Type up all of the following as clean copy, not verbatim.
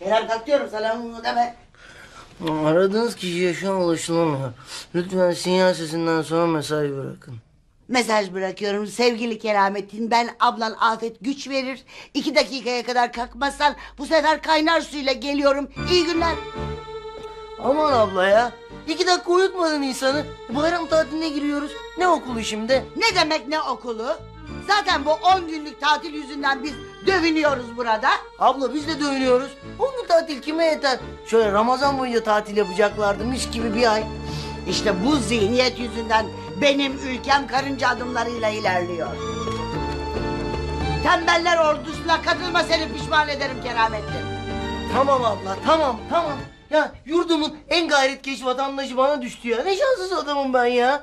Kerem kalk diyorum sana deme. Aradığınız kişiye şu an ulaşılamıyor. Lütfen sinyal sesinden sonra mesaj bırakın. Mesaj bırakıyorum sevgili Keramettin. Ben ablan Afet güç verir. 2 dakikaya kadar kalkmazsan bu sefer kaynar suyla geliyorum. İyi günler. Aman abla ya. 2 dakika uyutmadın insanı. Bayram tatiline giriyoruz. Ne okulu şimdi? Ne demek ne okulu? Zaten bu 10 günlük tatil yüzünden biz dövünüyoruz burada. Abla biz de dövünüyoruz. 10 gün tatil kime yeter? Şöyle Ramazan boyunca tatil yapacaklardı mis gibi bir ay. İşte bu zihniyet yüzünden benim ülkem karınca adımlarıyla ilerliyor. Tembeller ordusuna katılma, seni pişman ederim Keramettin. Tamam abla tamam. Ya yurdumun en gayretkeş vatandaşı bana düştü ya. Ne şanssız adamım ben ya.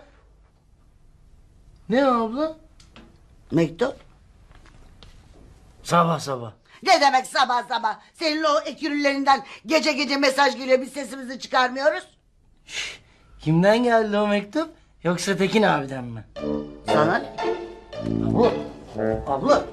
Ne abla? Mektup? Sabah. Ne demek sabah sabah? Senin o ekürülerinden gece gece mesaj geliyor, biz sesimizi çıkarmıyoruz. Kimden geldi o mektup? Yoksa Tekin abiden mi? Sana ne? Abla.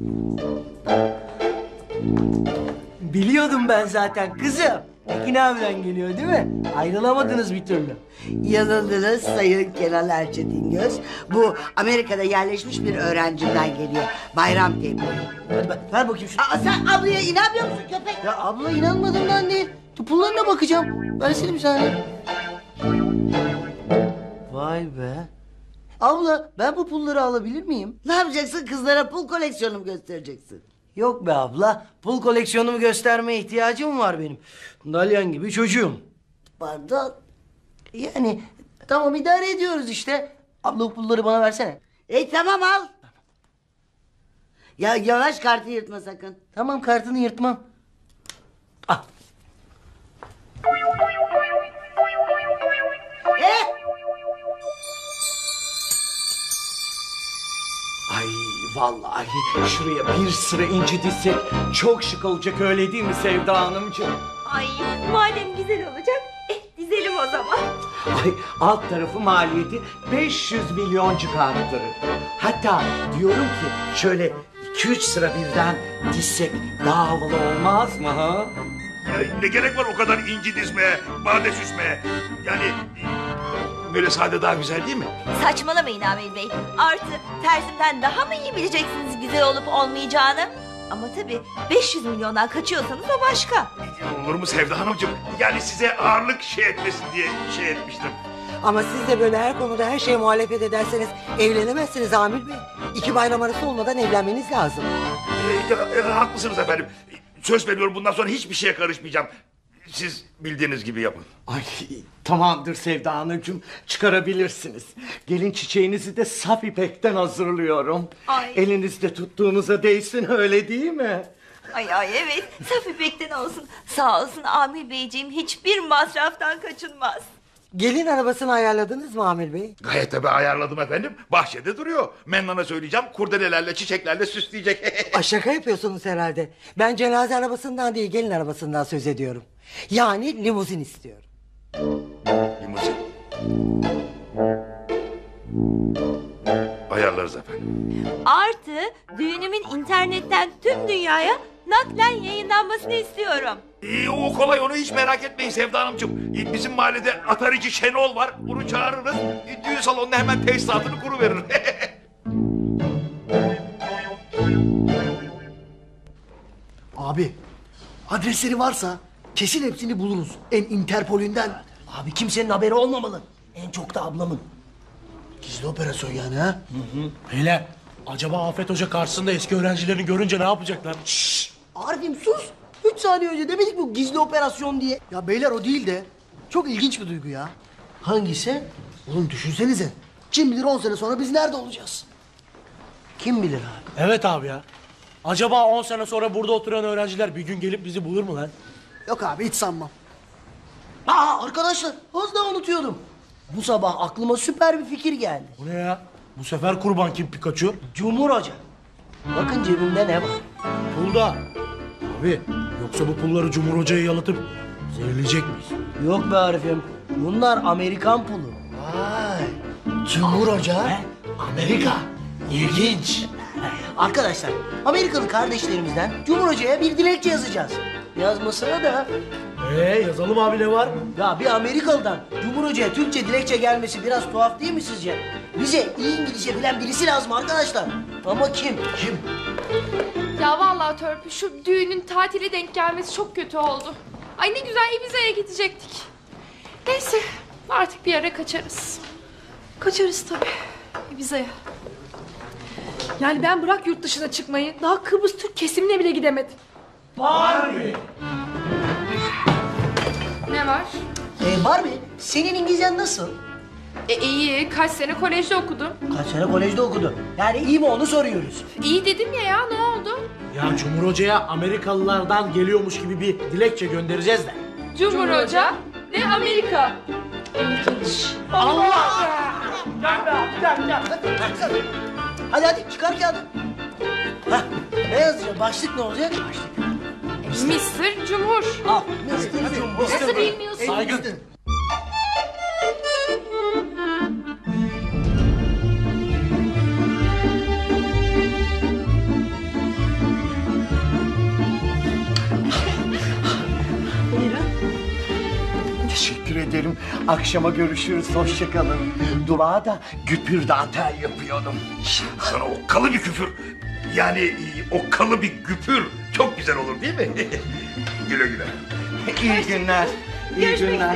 Biliyordum ben zaten kızım. Tekin abiden geliyor değil mi? Ayrılamadınız bir türlü. Yanıldınız Sayın Kenan Erçetingöz. Bu Amerika'da yerleşmiş bir öğrencimden geliyor. Bayram tebriği. Ver bakayım şunu. Aa, sen ablaya inanmıyor musun köpek? Ya abla inanmadığımdan değil. Pullarına bakacağım. Versene bir saniye. Vay be. Abla ben bu pulları alabilir miyim? Ne yapacaksın, kızlara pul koleksiyonumu göstereceksin? Yok be abla. Pul koleksiyonumu göstermeye ihtiyacım var benim. Dalyan gibi çocuğum. Pardon. Yani tamam idare ediyoruz işte. Abla o pulları bana versene. Tamam al. Ya yavaş, kartı yırtma sakın. Tamam kartını yırtmam. Ah. Ay vallahi şuraya bir sıra inci dizsek çok şık olacak, öyle değil mi Sevda Hanımcığım? Ay madem güzel olacak, dizelim o zaman. Ay alt tarafı maliyeti 500 milyoncuk arttırır. Hatta diyorum ki şöyle 2-3 sıra birden dizsek daha havalı olmaz mı ha? Ne gerek var o kadar inci dizmeye, bade süsmeye? Yani böyle sade daha güzel değil mi? Saçmalamayın Amil Bey. Artı tersimden daha mı iyi bileceksiniz güzel olup olmayacağını? Ama tabii 500 milyondan kaçıyorsanız o başka. Olur mu Sevda Hanımcığım? Yani size ağırlık etmesin diye etmiştim. Ama siz de böyle her konuda her şeye muhalefet ederseniz evlenemezsiniz Amil Bey. 2 bayram arası olmadan evlenmeniz lazım. Haklısınız efendim. Söz veriyorum, bundan sonra hiçbir şeye karışmayacağım. Siz bildiğiniz gibi yapın. Ay tamamdır Sevda Hanımcığım, çıkarabilirsiniz. Gelin çiçeğinizi de saf ipekten hazırlıyorum. Ay. Elinizde tuttuğunuza değsin, öyle değil mi? Ay evet, saf ipekten olsun. Sağ olsun Amil Beyciğim, hiçbir masraftan kaçınmaz. Gelin arabasını ayarladınız mı Amil Bey? Gayet tabii ayarladım efendim. Bahçede duruyor. Mennan'a söyleyeceğim, kurdelelerle, çiçeklerle süsleyecek. Şaka yapıyorsunuz herhalde. Ben cenaze arabasından değil gelin arabasından söz ediyorum. Yani limuzin istiyorum. Limuzin. Ayarlarız efendim. Artı düğünümün internetten tüm dünyaya naklen yayınlanmasını istiyorum. O kolay, onu hiç merak etmeyin Sevda Hanımcığım. Bizim mahallede atarici Şenol var. Onu çağırırız. Düğün salonuna hemen tesisatını kuruverir. Abi adresleri varsa kesin hepsini buluruz. En Interpol'inden. Abi kimsenin haberi olmamalı. En çok da ablamın. Gizli operasyon yani ha. Beyler, acaba Afet Hoca karşısında eski öğrencilerini görünce ne yapacaklar? Arif'im sus. 3 saniye önce demedik mi gizli operasyon diye. Ya beyler o değil de çok ilginç bir duygu ya. Hangisi? Oğlum düşünsenize. Kim bilir 10 sene sonra biz nerede olacağız? Kim bilir abi. Evet abi ya. Acaba 10 sene sonra burada oturan öğrenciler bir gün gelip bizi bulur mu lan? Yok abi hiç sanmam. Arkadaşlar az daha unutuyordum. Bu sabah aklıma süper bir fikir geldi. Bu ne ya? Bu sefer kurban kim, Pikachu? Cumhur Hoca. Bakın cebimde ne var. Pulda. Abi yoksa bu pulları Cumhur Hoca'ya yalıtıp zehirleyecek miyiz? Yok be Arif'im. Bunlar Amerikan pulu. Vay. Cumhur Hoca. Amerika. İlginç. Arkadaşlar Amerikalı kardeşlerimizden Cumhur Hoca'ya bir dilekçe yazacağız. yazmasına da. Yazalım abi, ne var? Ya bir Amerikalı'dan Cumhur Hoca'ya Türkçe dilekçe gelmesi biraz tuhaf değil mi sizce? Bize iyi İngilizce bilen birisi lazım arkadaşlar. Ama kim? Kim? Ya vallahi Törpü, şu düğünün tatile denk gelmesi çok kötü oldu. Ay ne güzel Ibiza'ya gidecektik. Neyse artık bir ara kaçarız. Kaçarız tabii Ibiza'ya. Yani ben bırak yurt dışına çıkmayı, daha Kıbrıs Türk kesimine bile gidemedim. Barbie. Ne var? Barbie, senin İngilizcen nasıl? İyi, kaç sene kolejde okudum. Kaç sene kolejde okudun? Yani iyi mi onu soruyoruz. İyi dedim ya ne oldu? Ya Cumhur Hoca'ya Amerikalılardan geliyormuş gibi bir dilekçe göndereceğiz de. Cumhur Hoca ve Amerika. İlginç. Hadi hadi çıkar kağıdı. Hah, ne yazacağım? Başlık ne olacak? Başlık. Mr. Cumhur. Al. Mr. Cumhur. Nasıl bilmiyorsun? Saygı. Teşekkür ederim. Akşama görüşürüz. Hoşça kalın. Durağa da güpür dantel yapıyorum. Sana okkalı bir küfür. Yani okkalı bir güpür. Çok güzel olur değil mi? Güle güle. İyi günler. İyi günler.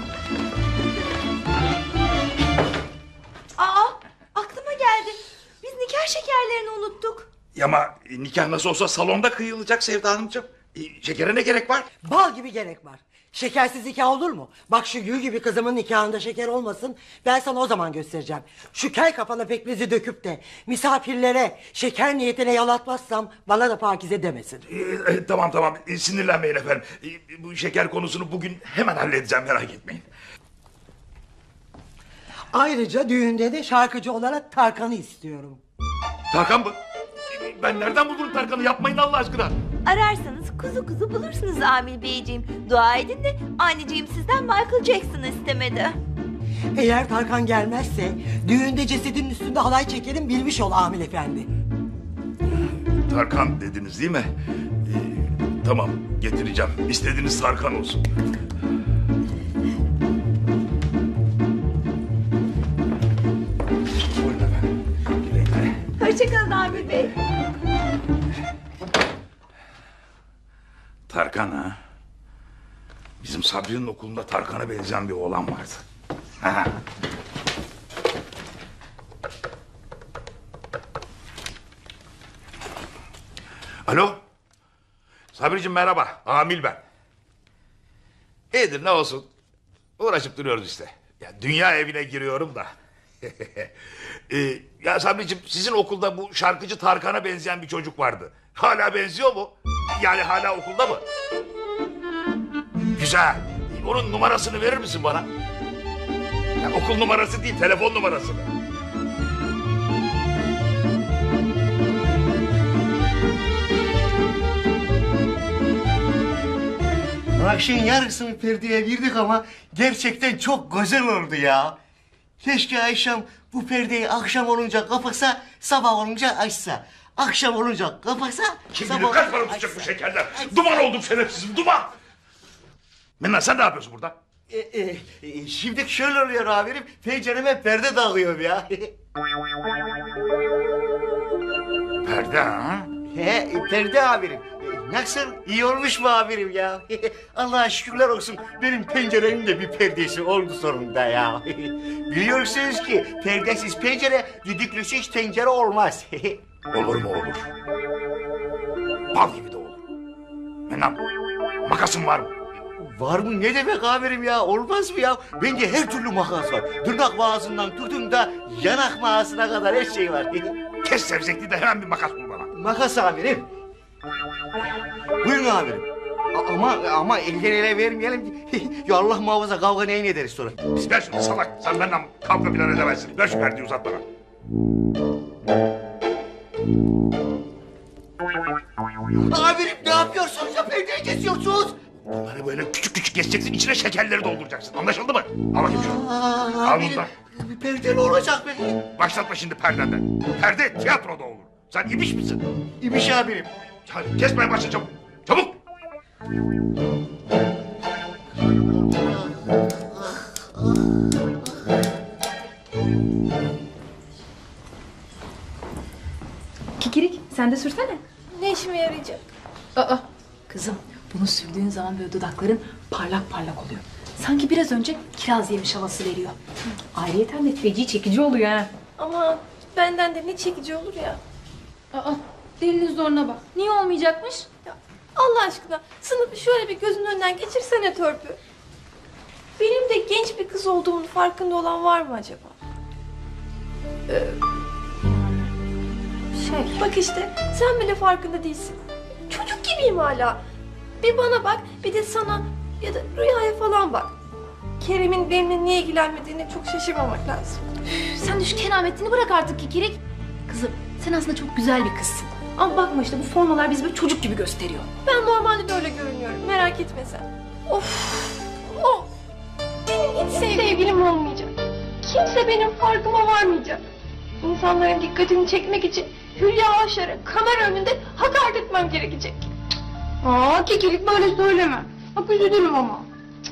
Aa, aklıma geldi. Biz nikah şekerlerini unuttuk. Ama nikah nasıl olsa salonda kıyılacak Sevda Hanımcığım. Şekere ne gerek var? Bal gibi gerek var. Şekersiz nikah olur mu? Bak şu gül gibi kızımın nikahında şeker olmasın. Ben sana o zaman göstereceğim. Şu kel kafana pekmezi döküp de misafirlere şeker niyetine yalatmazsam bana da pakize demesin. Tamam. Sinirlenmeyin efendim. Bu şeker konusunu bugün hemen halledeceğim, merak etmeyin. Ayrıca düğünde de şarkıcı olarak Tarkan'ı istiyorum. Tarkan mı? Ben nereden bulurum Tarkan'ı? Yapmayın Allah aşkına. Ararsanız kuzu kuzu bulursunuz Amil Beyciğim. Dua edin de anneciğim sizden Michael Jackson'ı istemedi. Eğer Tarkan gelmezse düğünde cesedin üstünde halay çekerim, bilmiş ol Amil Efendi. Tarkan dediniz değil mi? Tamam, getireceğim. İstediğiniz Tarkan olsun. Buyurun efendim. Güle güle. Hoşçakalın Amil Bey. Tarkan ha? Bizim Sabri'nin okulunda Tarkan'a benzeyen bir oğlan vardı. Ha. Alo? Sabri'cim merhaba. Amil ben. İyidir ne olsun. Uğraşıp duruyoruz işte. Ya dünya evine giriyorum da. Ya Sabri'cim sizin okulda bu şarkıcı Tarkan'a benzeyen bir çocuk vardı. Hala benziyor mu? Yani hala okulda mı? Güzel. Onun numarasını verir misin bana? Ya okul numarası değil, telefon numarasını. Akşam yarısını perdeye girdik ama gerçekten çok güzel oldu ya. Keşke Ayşem bu perdeyi akşam olunca kapatsa, sabah olunca açsa. Akşam olunca kapatsa, Kim bilir kaç para tutacak bu şekerler? Duman oldum şerefsizim, duman! Mennan sen ne yapıyorsun burada? Şimdi şöyle oluyor amirim, pencereme perde dağılıyorum ya. Perde ha? Perde amirim. Nasıl? İyi olmuş mu amirim ya? Allah'a şükürler olsun benim penceremin de bir perdesi oldu sonunda ya. Biliyorsunuz ki perdesiz pencere, düdüklüsüz tencere olmaz. Olur mu olur? Bal gibi de olur. Mennan, makasın var mı? Var mı? Ne demek amirim ya? Olmaz mı ya? Bende her türlü makas var. Tırnak mağazından tutun da yanak mağazına kadar her şey var. Kes sevzekli de hemen bir makas bul bana. Makas amirim. Buyurun amirim. Ama elden ele vermeyelim. Ya Allah muhafaza kavga neyin ederiz sonra. Ver şunu salak. Sen benden kavga filan edemezsin. Ver şu perdeyi uzat bana. Amirim ne yapıyorsunuz ya? Perdeyi kesiyorsunuz. Bunları böyle küçük küçük keseceksin. İçine şekerleri dolduracaksın. Anlaşıldı mı? Al bakayım şunu. Al Amirim, bundan. perdeli olacak be. Başlatma şimdi perdenden. Perde tiyatroda olur. Sen ibiş misin? İmiş amirim. Hadi kesmeye başla çabuk. Çabuk. Kikirik sen de sürsene. Ne işime yarayacak? Aa, kızım bunu sürdüğün zaman böyle dudakların parlak parlak oluyor. Sanki biraz önce kiraz yemiş havası veriyor. Ayrıyeten de feci çekici oluyor ha. Ama benden de ne çekici olur ya. Aa, delinin zoruna bak. Niye olmayacakmış? Ya Allah aşkına sınıfı şöyle bir gözünün önünden geçirsene Törpü. Benim de genç bir kız olduğumun farkında olan var mı acaba? Bak işte sen bile farkında değilsin. Çocuk gibiyim hala. Bir bana bak bir de sana ya da Rüya'ya falan bak. Kerem'in benimle niye ilgilenmediğini çok şaşırmamak lazım. Sen de şu kenametini bırak artık Kikirik. Kızım sen aslında çok güzel bir kızsın. Ama bakma işte bu formalar bizi böyle çocuk gibi gösteriyor. Ben normalde de öyle görünüyorum. Merak etme sen. Of. Benim hiç sevgilim olmayacak. Kimse benim farkıma varmayacak. İnsanların dikkatini çekmek için Hülya Avşar'a kamera önünde hakaret etmem gerekecek. Kekilik böyle söyleme. Bak üzülürüm ama.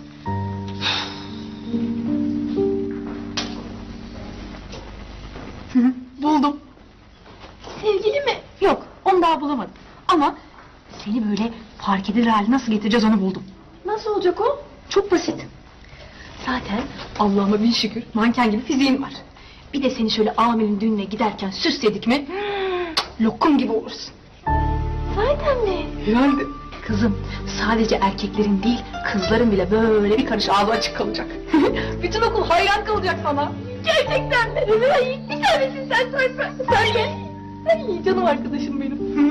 Buldum. Sevgili mi? Yok onu daha bulamadım. Ama seni böyle fark edilir hale nasıl getireceğiz onu buldum. Nasıl olacak o? Çok basit. Zaten Allah'ıma bin şükür manken gibi fiziğin var. Bir de seni şöyle Amil'in düğününe giderken süsledik mi lokum gibi olursun. Zaten mi? Yani kızım sadece erkeklerin değil kızların bile böyle bir karış ağzı açık kalacak. Bütün okul hayran kalacak sana. Gerçekten mi? Ay, bir tanesin sen söyle. Söyle. Ay canım arkadaşım benim.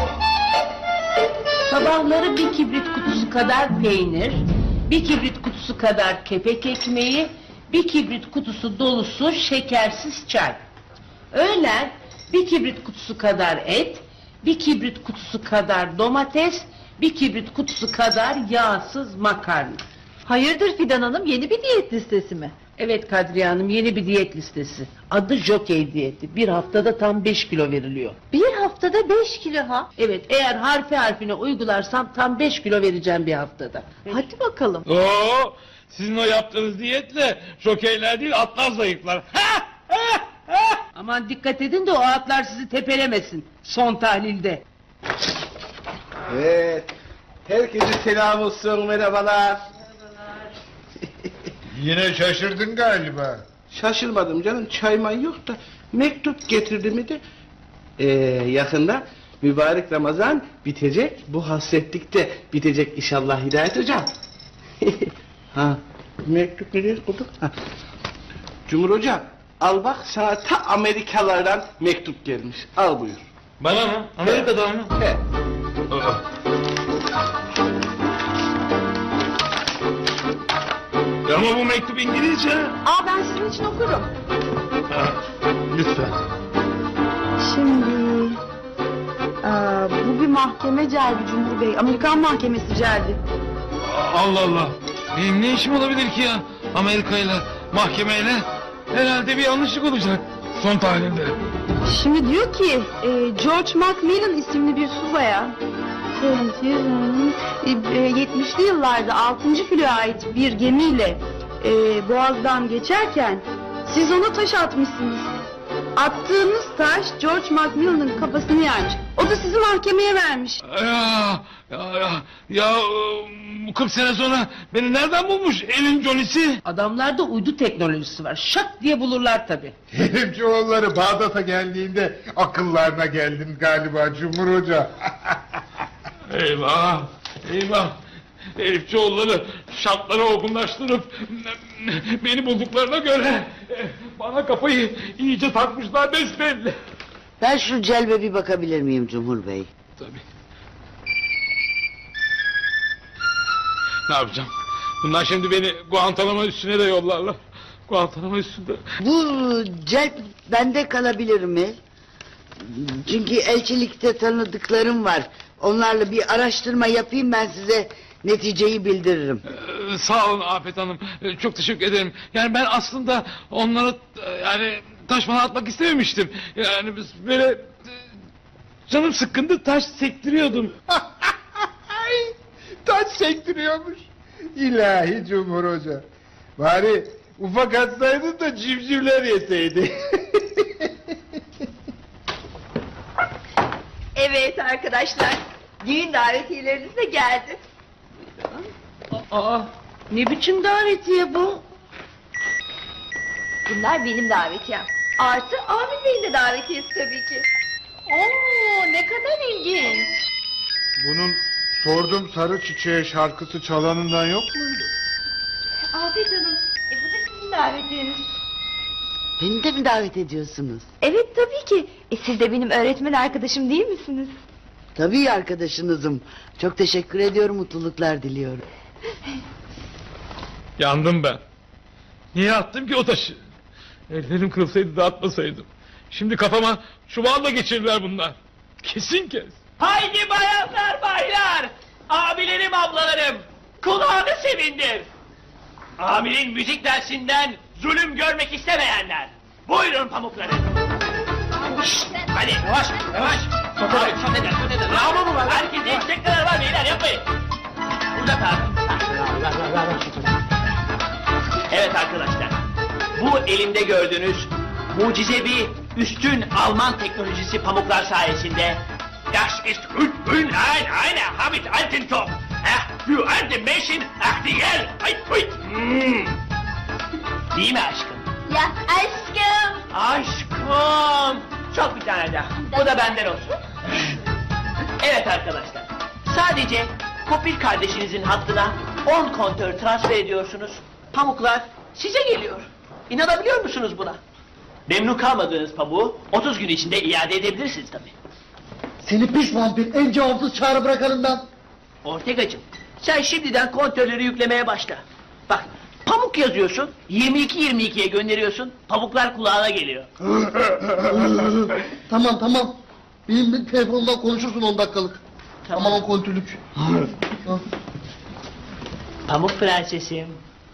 Sabahları bir kibrit kutusu kadar peynir, bir kibrit kutusu kadar kepek ekmeği, bir kibrit kutusu dolusu şekersiz çay. Öğlen bir kibrit kutusu kadar et, bir kibrit kutusu kadar domates, bir kibrit kutusu kadar yağsız makarna. Hayırdır Fidan Hanım, yeni bir diyet listesi mi? Evet Kadriye Hanım, yeni bir diyet listesi. Adı Jokey diyeti. Bir haftada tam 5 kilo veriliyor. Bir haftada 5 kilo ha? Evet, eğer harfi harfine uygularsam tam 5 kilo vereceğim bir haftada. Hadi bakalım. Oo, sizin o yaptığınız diyetle jokeyler değil atlar zayıflar. Aman dikkat edin de o atlar sizi tepelemesin son tahlilde. Evet. Herkese selam olsun, merhabalar. Yine şaşırdın galiba. Şaşırmadım canım, çayman yok da mektup getirdi mi de yakında mübarek Ramazan bitecek, bu hasretlik de bitecek inşallah Hidayet Hocam. Ha, mektup nereye koyduk? Ha. Cumhur Hocam, al bak sana ta Amerikalardan mektup gelmiş, al buyur. Bana mı? Amerika'dan mı? He. Ama bu mektup İngilizce. Ben sizin için okurum. Lütfen. Şimdi bu bir mahkeme celbi Cumhur Bey. Amerikan mahkemesi celbi. Allah Allah. Benim ne işim olabilir ki ya? Amerika'yla, mahkemeyle. Herhalde bir yanlışlık olacak. Son tahlilde. Şimdi diyor ki George Macmillan isimli bir subaya 70'li yıllarda 6. filoya ait bir gemiyle Boğaz'dan geçerken siz ona taş atmışsınız. Attığınız taş George Macmillan'ın kafasını yarmış. O da sizi mahkemeye vermiş. Ya 40 sene sonra beni nereden bulmuş elin Johnny'si? Adamlarda uydu teknolojisi var. Şak diye bulurlar tabii. Herifçioğulları Bağdat'a geldiğinde akıllarına geldin galiba Cumhur Hoca. Eyvah, eyvah. Herifçioğulları şartları olgunlaştırıp beni bulduklarına göre bana kafayı iyice takmışlar besbelli. Ben şu celbe bir bakabilir miyim Cumhur Bey? Tabii. Ne yapacağım? Bunlar şimdi beni Guantanamo üstüne de yollarlar. Guantanamo üstünde. Bu celp bende kalabilir mi? Çünkü elçilikte tanıdıklarım var. Onlarla bir araştırma yapayım, ben size neticeyi bildiririm. Sağ olun Afet Hanım. Çok teşekkür ederim. Yani ben aslında onları yani taş bana atmak istememiştim. Yani biz böyle canım sıkkındı, taş sektiriyordum. taş sektiriyormuş. İlahi Cumhur Hoca. Bari ufak atsaydın da civcivler yeseydi. Evet arkadaşlar, düğün davetiyeleriniz de geldi. Aa, ne biçim davetiye bu? Bunlar benim davetiyem. Artı Amil Bey'in de davetiyesi tabii ki. Oo, ne kadar ilginç. Bunun sordum sarı çiçeğe şarkısı çalanından yok muydu? Afet Hanım, bu da sizin davetiyeniz. Beni de mi davet ediyorsunuz? Evet tabii ki. Siz de benim öğretmen arkadaşım değil misiniz? Tabii arkadaşınızım. Çok teşekkür ediyorum, mutluluklar diliyorum. Yandım ben. Niye attım ki o taşı? Ellerim kırılsaydı da atmasaydım. Şimdi kafama çuvalla geçirirler bunlar. Kesin kes. Haydi bayanlar baylar, abilerim ablalarım, kulağını sevindir. Amil'in müzik dersinden zulüm görmek istemeyenler, buyurun pamukları. Şşt, hadi yavaş yavaş. Sote. Bravo mu var? Herkese yüksek kadar var beyler, yapmayın. Burada kal. Evet arkadaşlar, bu elimde gördüğünüz mucizevi üstün Alman teknolojisi pamuklar sayesinde das ist eine Habit alten Top. Für alte Menschen aktuell. Değil mi aşkım? Ya aşkım. Aşkım. Çok bir tane daha. Bu da benden olsun. Evet arkadaşlar. Sadece Kopil kardeşinizin hattına 10 kontör transfer ediyorsunuz. Pamuklar size geliyor. İnanabiliyor musunuz buna? Memnun kalmadığınız pamuğu 30 gün içinde iade edebilirsiniz tabii. Seni pis vampir, en cevapsız çağrı bırakanından. Ortegacığım, sen şimdiden kontörleri yüklemeye başla. Bak, pamuk yazıyorsun, 22-22'ye gönderiyorsun, pamuklar kulağına geliyor. Tamam. Benimle telefondan konuşursun 10 dakikalık. Tamam o kontürlük. Pamuk prensesim.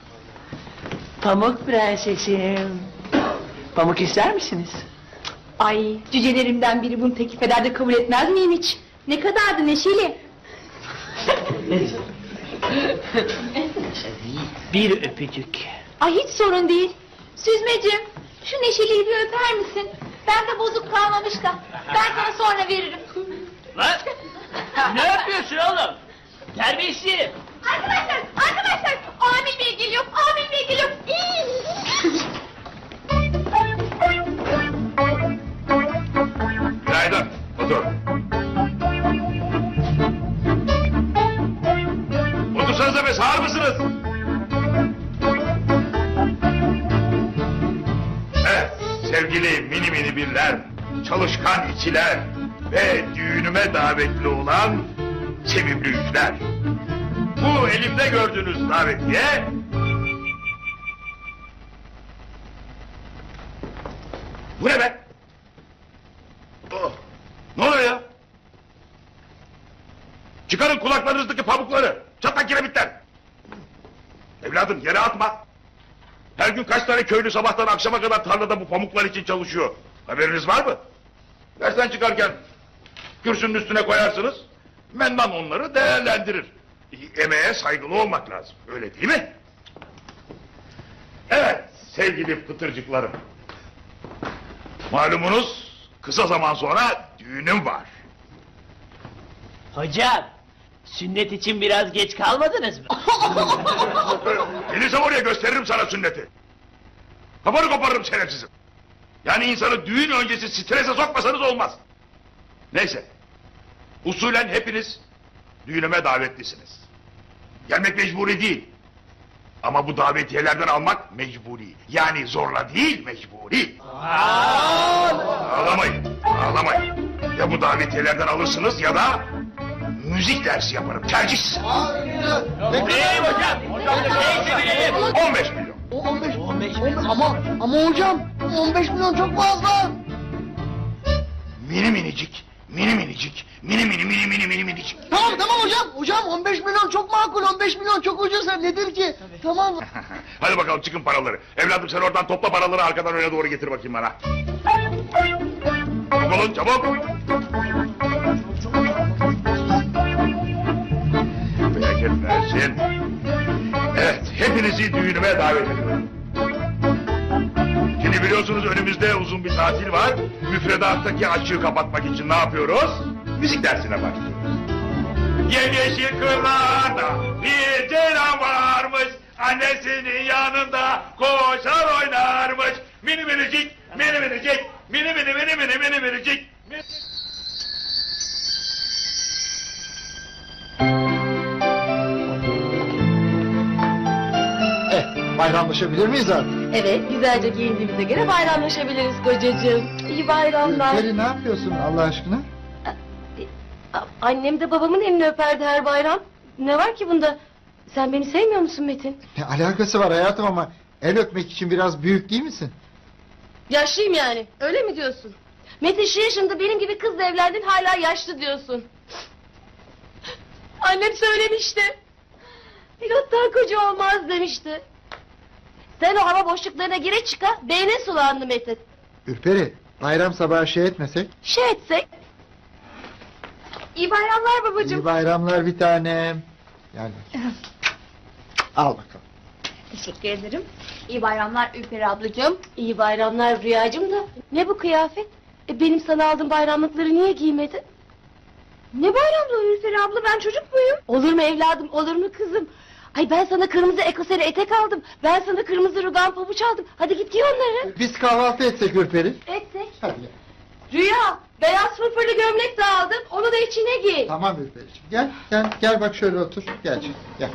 Pamuk prensesim. Pamuk ister misiniz? Ay, cücelerimden biri bunu teklif eder de kabul etmez miyim hiç? Ne kadardı neşeli. Bir öpücük. Ay hiç sorun değil. Süzmeciğim, şu neşeliyi bir öper misin? Bende bozuk kalmamış da. Ben sana sonra veririm. Lan! Ne yapıyorsun oğlum? Terbiyesiz. Arkadaşlar, Amil Bey geliyor. Günaydın. Otur. Otursanıza be, sağır mısınız? Evet, sevgili mini birler, çalışkan içiler ve düğünüme davetli olan sevimli yüzler. Bu elimde gördüğünüz davetiye... Bu ne be? Oh, ne oluyor ya? Çıkarın kulaklarınızdaki pamukları, çatlak kiremitler. Evladım, yere atma. Her gün kaç tane köylü sabahtan akşama kadar tarlada bu pamuklar için çalışıyor. Haberiniz var mı? Dersten çıkarken kürsünün üstüne koyarsınız, mendan onları değerlendirir. Emeğe saygılı olmak lazım, öyle değil mi? Evet, sevgili pıtırcıklarım. Malumunuz kısa zaman sonra düğünüm var. Hocam, sünnet için biraz geç kalmadınız mı? Gelirsem oraya gösteririm sana sünneti. Kafanı koparırım şerefsizim. Yani insanı düğün öncesi strese sokmasanız olmaz. Neyse. Usulen hepiniz düğünüme davetlisiniz. Gelmek mecburi değil. Ama bu davetiyelerden almak mecburi. Yani zorla değil, mecburi. Ağlamayın. Ya bu davetiyelerden alırsınız ya da müzik dersi yaparım. Tercih size. Vereyim hocam. 15 milyon. 15 milyon. Ama hocam 15 milyon çok fazla. Mini minicik. Tamam hocam 15 milyon çok makul, 15 milyon çok ucuz, nedir ki? Tamam. Hadi bakalım, çıkın paraları. Evladım, sen oradan topla paraları, arkadan öne doğru getir bakayım bana. Çabuk olun, çabuk. bereket versin. Evet, hepinizi düğünüme davet ediyorum. Şimdi biliyorsunuz önümüzde uzun bir tatil var. Müfredattaki açığı kapatmak için ne yapıyoruz? Müzik dersine başlıyoruz. Yemyeşil kırlarda bir ceylan varmış. Annesinin yanında koşar oynarmış. Mini minicik, mini minicik, mini mini mini mini mini minicik. Bayramlaşabilir miyiz artık? Evet, güzelce giyindiğimize göre bayramlaşabiliriz kocacığım. İyi bayramlar. Peri ne yapıyorsun Allah aşkına? Annem de babamın elini öperdi her bayram. Ne var ki bunda? Sen beni sevmiyor musun Metin? Ne alakası var hayatım ama el öpmek için biraz büyük değil misin? Yaşlıyım yani, öyle mi diyorsun? Metin şu yaşında benim gibi kızla evlendin, hala yaşlı diyorsun. Annem söylemişti. Pilottan koca olmaz demişti. Sen o hava boşluklarına gire çıka beyne sulandı Metin. Ürperi bayram sabahı şey etmesek? Şey etsek. İyi bayramlar babacığım. İyi bayramlar bir tanem. Yani. Al bakalım. Teşekkür ederim. İyi bayramlar Ülperi ablacığım. İyi bayramlar Rüyacığım da. Ne bu kıyafet? Benim sana aldığım bayramlıkları niye giymedin? Ne bayramlığı Ülperi abla, ben çocuk muyum? Olur mu evladım, olur mu kızım? Ay ben sana kırmızı ekoseli etek aldım. Ben sana kırmızı rugan pabuç aldım. Hadi git giy onları. Biz kahvaltı etsek Ürperi. Etsek. Hadi. Rüya, beyaz fırfırlı gömlek de aldım. Onu da içine giy. Tamam Ürperi'ciğim. Gel bak şöyle otur. Gel canım, gel.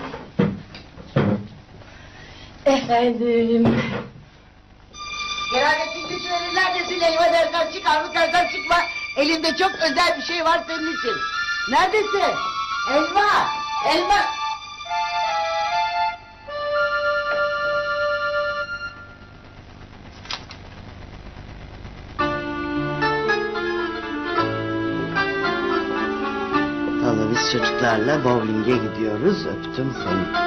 Efendim. Keranetin güç verir neredesin Elma dersen çık, Armut dersen çıkma. Elimde çok özel bir şey var senin için. Neredesin? Elma! Elma! Vallahi biz çocuklarla bowling'e gidiyoruz. Öptüm seni.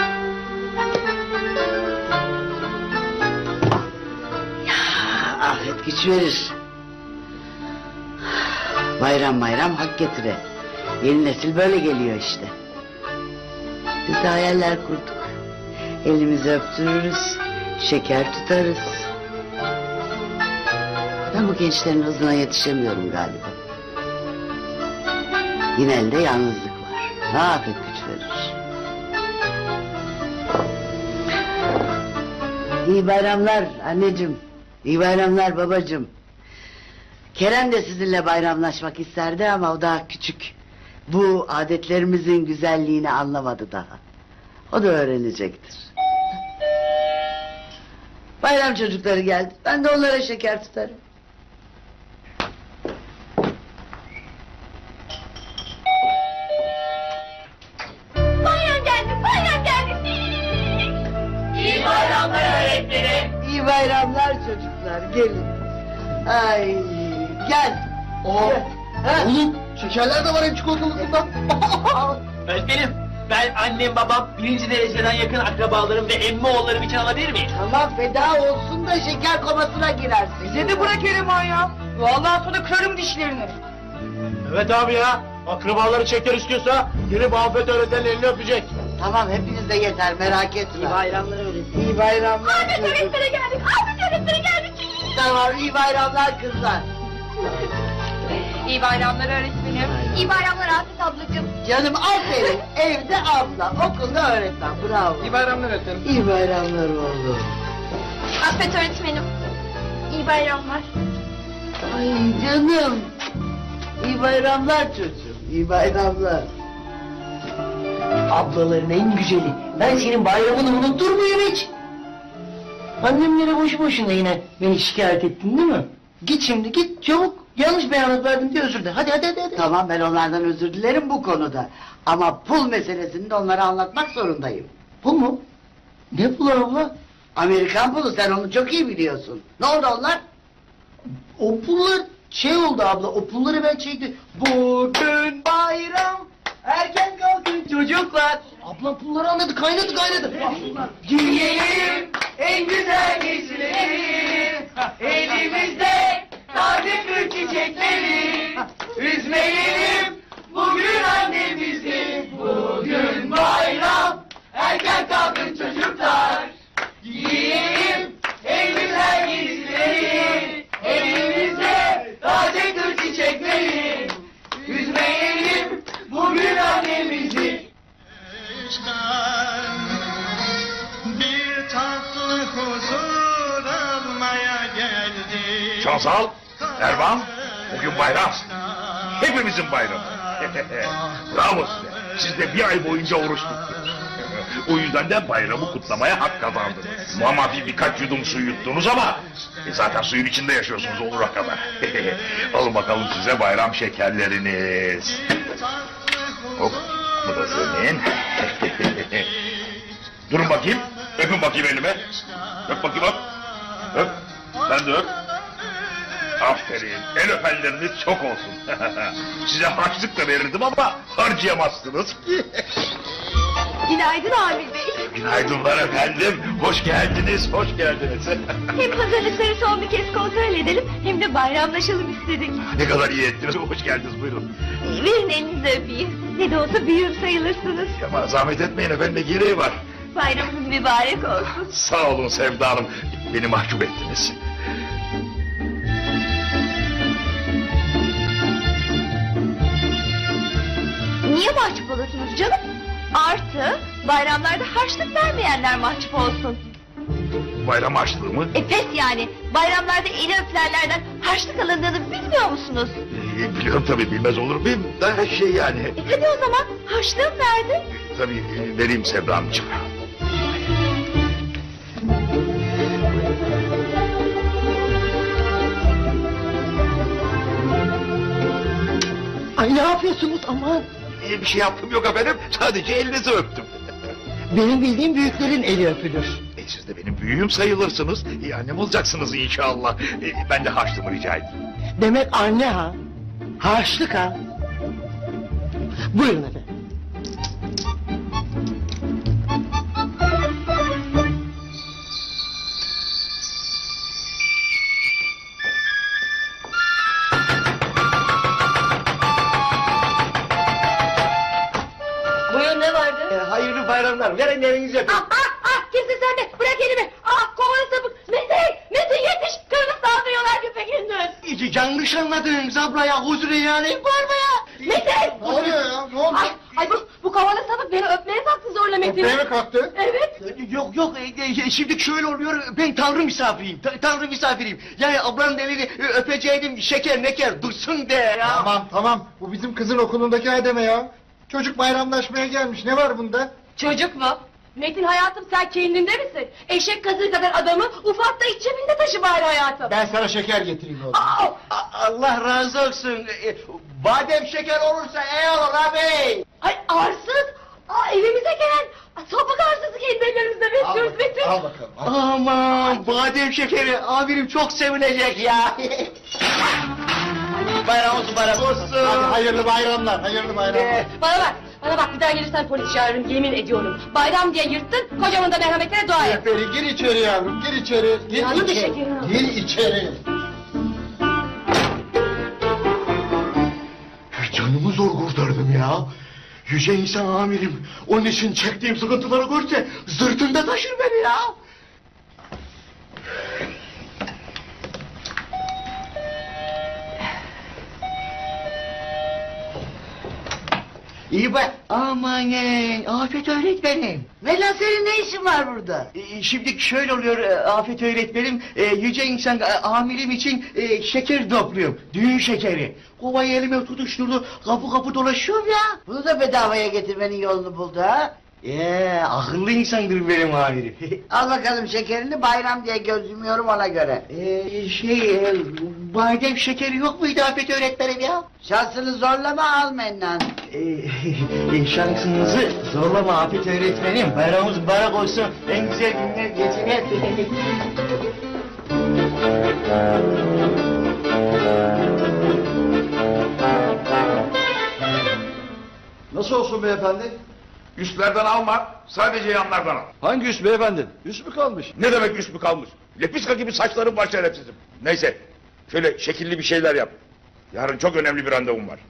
Afet güç verir. Bayram bayram hak getire. Yeni nesil böyle geliyor işte. Biz de hayaller kurduk. Elimizi öptürürüz. Şeker tutarız. Ben bu gençlerin hızına yetişemiyorum galiba. Yine elde yalnızlık var. Ne afet güç verir. İyi bayramlar anneciğim. İyi bayramlar babacığım. Kerem de sizinle bayramlaşmak isterdi ama o daha küçük. Bu adetlerimizin güzelliğini anlamadı daha. O da öğrenecektir. Bayram çocukları geldi. Ben de onlara şeker tutarım. Bayram geldi, bayram geldi. İyi bayramlar öğretmenim. İyi bayramlar çocuklar. Gelin. Ay gel. Oğlum şekerler de var hem çikolatalısında. Öğretmenim, ben annem babam birinci dereceden yakın akrabalarım ve emmi oğullarım için alabilir miyim? Allah feda olsun da şeker komasına girersin. Bize de bırak Eriman ya. Vallahi sonra kırarım dişlerini. Evet abi ya. Akrabaları şeker istiyorsa gelip Afet öğretmenin elini öpecek. Tamam hepiniz de yeter merak etme. İyi bayramlar öğretmenim. İyi bayramlar. Ahmet öğretmene geldik, Ahmet öğretmene geldik. Tamam iyi bayramlar kızlar. İyi bayramlar öğretmenim. İyi bayramlar Afet ablacığım. Canım aferin. Evde abla, okulda öğretmen. Bravo. İyi bayramlar öğretmenim. İyi bayramlar oğlum. Afet öğretmenim. İyi bayramlar. Ay canım. İyi bayramlar çocuğum. İyi bayramlar. Ablaların en güzeli. Ben senin bayramını unutur muyum hiç? Annemlere boşu boşuna yine beni şikayet ettin değil mi? Git şimdi git çabuk. Yanlış beyanat verdim diye özür dile. Hadi. Tamam ben onlardan özür dilerim bu konuda. Ama pul meselesini de onlara anlatmak zorundayım. Pul mu? Ne pulu abla? Amerikan pulu sen onu çok iyi biliyorsun. Ne oldu onlar? O pullar şey oldu abla. O pulları ben çektim. Bugün bayram. Erken kalkın çocuklar. Ablam pulları anladı. Kaynadı. Giyelim en güzel giysileri. Elimizde taze kır çiçekleri. Üzmeyelim bugün annemizi. Bugün bayram. Şansal, Erman, bugün bayram. Hepimizin bayramı. Bravo size. Siz de bir ay boyunca oruç tuttunuz. O yüzden de bayramı kutlamaya hak kazandınız. Ama birkaç yudum su yuttunuz ama zaten suyun içinde yaşıyorsunuz olur o kadar. Alın bakalım size bayram şekerleriniz. Hop, bu da senin. Durun bakayım, öpün bakayım elime. Öp bakayım öp. Öp, sen de öp. Aferin, el öpenleriniz çok olsun. Size harçlık da verirdim ama harcayamazsınız ki. Günaydın Amil Bey. Günaydınlar efendim, hoş geldiniz, hoş geldiniz. Hem hazırlıkları son bir kez kontrol edelim hem de bayramlaşalım istedik. Ne kadar iyi ettiniz, hoş geldiniz, buyurun. Verin elinizi öpeyim. Ne de olsa büyüğüm sayılırsınız. Ama zahmet etmeyin efendim, ne gereği var? Bayramınız mübarek olsun. Sağ olun Sevda Hanım, beni mahcup ettiniz. Niye mahcup olursunuz canım? Artı bayramlarda harçlık vermeyenler mahcup olsun. Bayram harçlığı mı? Pes yani. Bayramlarda eli öpülenlerden harçlık alındığını bilmiyor musunuz? Biliyorum tabii, bilmez olur muyum? Daha şey yani. Hadi o zaman harçlığım nerede? Tabii vereyim Sevda Hanımcığım. Ay ne yapıyorsunuz aman? Bir şey yaptım yok efendim, sadece elinizi öptüm. Benim bildiğim büyüklerin eli öpülür. Siz de benim büyüğüm sayılırsınız. Annem olacaksınız inşallah. Ben de harçlığımı rica edeyim. Demek anne ha? Harçlık ha? Buyurun efendim. Buyurun ne vardı? Hayırlı bayramlar. Verin elinizi öpün. Kimsin sen de? Bırak elimi. Kovanı sapık. Metin yetiş. Kırmızı saldırıyorlar köpek gündüz. Yanlış anladınız abla ya. Huzur ilanı var mı ya? Metin. Ne oluyor ya? Ne oldu? Ay bu kovanı sapık beni öpmeye kalktı zorla Metin. Öpmeye mi kalktı? Evet. Yok şimdi şöyle oluyor, ben tanrı misafiriyim, tanrı misafiriyim. Yani ablanın elini öpeceydim, şeker meker dursun de ya. Tamam, bu bizim kızın okulundaki Adem'e ya. Çocuk bayramlaşmaya gelmiş, ne var bunda? Çocuk mu? Metin hayatım sen kendinde misin? Eşek kazığı kadar adamı ufakta iç cebinde taşı bari hayatım. Ben sana şeker getireyim o zaman. Allah razı olsun. Badem şeker olursa iyi olur abi. Ay arsız. Evimize gelen sapık arsızı kendi ellerimizle besliyoruz Metin. Al bakalım. Aman badem şekeri, amirim çok sevinecek ya. Bayram olsun, bayram olsun. Hadi hayırlı bayramlar, hayırlı bayramlar. Bana bak bir daha gelirsen polis çağırırım yemin ediyorum. Bayram diye yırttın kocamın da merhametine dua et. Eferi gir içeri yavrum, gir içeri. Yandı bir şekerim. Gir içeri. Canımı zor kurtardım ya. Yüce insan amirim. Onun için çektiğim sıkıntıları görse sırtında taşır beni ya. İyi bak. Aman Afet öğretmenim. Ne lan senin ne işin var burada? Şimdi şöyle oluyor Afet öğretmenim. Yüce insan amirim için şeker topluyorum. Düğün şekeri. Kovayı elime tutuşturdu. Kapı dolaşıyorum ya. Bunu da bedavaya getirmenin yolunu buldu ha? Akıllı insandır benim amirim. Al bakalım şekerini, bayram diye göz yumuyorum ona göre. Badem şekeri yok muydu Afet öğretmenim ya? Şansını zorlama al Mennan. Şansınızı zorlama Afet öğretmenim. Bayramımız mübarek olsun. En güzel günler geçirir. Nasıl olsun beyefendi? Üstlerden alma, sadece yanlardan al. Hangi üst beyefendi? Üst mü kalmış? Ne demek üst mü kalmış? Lepiska gibi saçlarım var şerefsizim. Neyse, şöyle şekilli bir şeyler yap. Yarın çok önemli bir randevum var.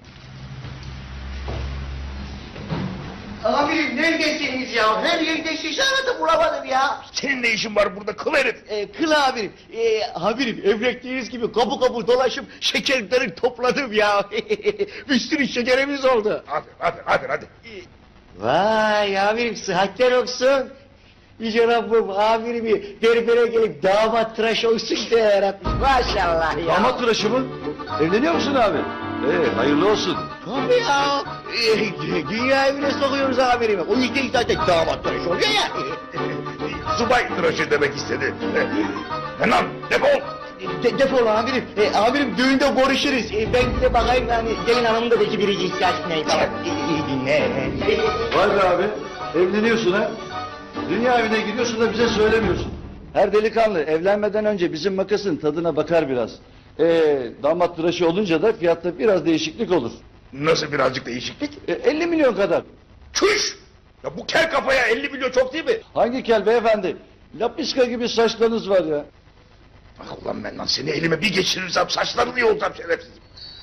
Amirim neredesiniz ya? Her yerde sizi aradım bulamadım ya. Senin ne işin var burada kıl herif? Kıl amirim. Amirim emrettiğiniz gibi kapı dolaşıp şekerleri topladım ya. Bir sürü şekerimiz oldu. Hadi. Vay amirim sıhhatler olsun. Yüce Rabbim amirimi berbere gelip damat tıraş olsun diye yaratmış. Maşallah ya. Damat tıraşı mı? Evleniyor musun abi? Hayırlı olsun. Tabii ya. Dünya evine sokuyoruz amirimi. O yüzden zaten damat tıraş oluyor ya. Subay tıraşı demek istedi. Lan defol. Defol amirim. Amirim düğünde görüşürüz. Ben bir de bakayım yani gelin hanımın da belki birisi ihtiyaç ne falan. İyi dinle. Vay be abi. Evleniyorsun ha? Dünya evine gidiyorsun da bize söylemiyorsun. Her delikanlı evlenmeden önce bizim makasın tadına bakar biraz. Damat tıraşı olunca da fiyatta biraz değişiklik olur. Nasıl birazcık değişiklik? 50 milyon kadar. Çüş! Ya bu kel kafaya 50 milyon çok değil mi? Hangi kel beyefendi? Lapiska gibi saçlarınız var ya. Ah ulan ben lan seni elime bir geçirirsem saçlarını yolacağım şerefsiz.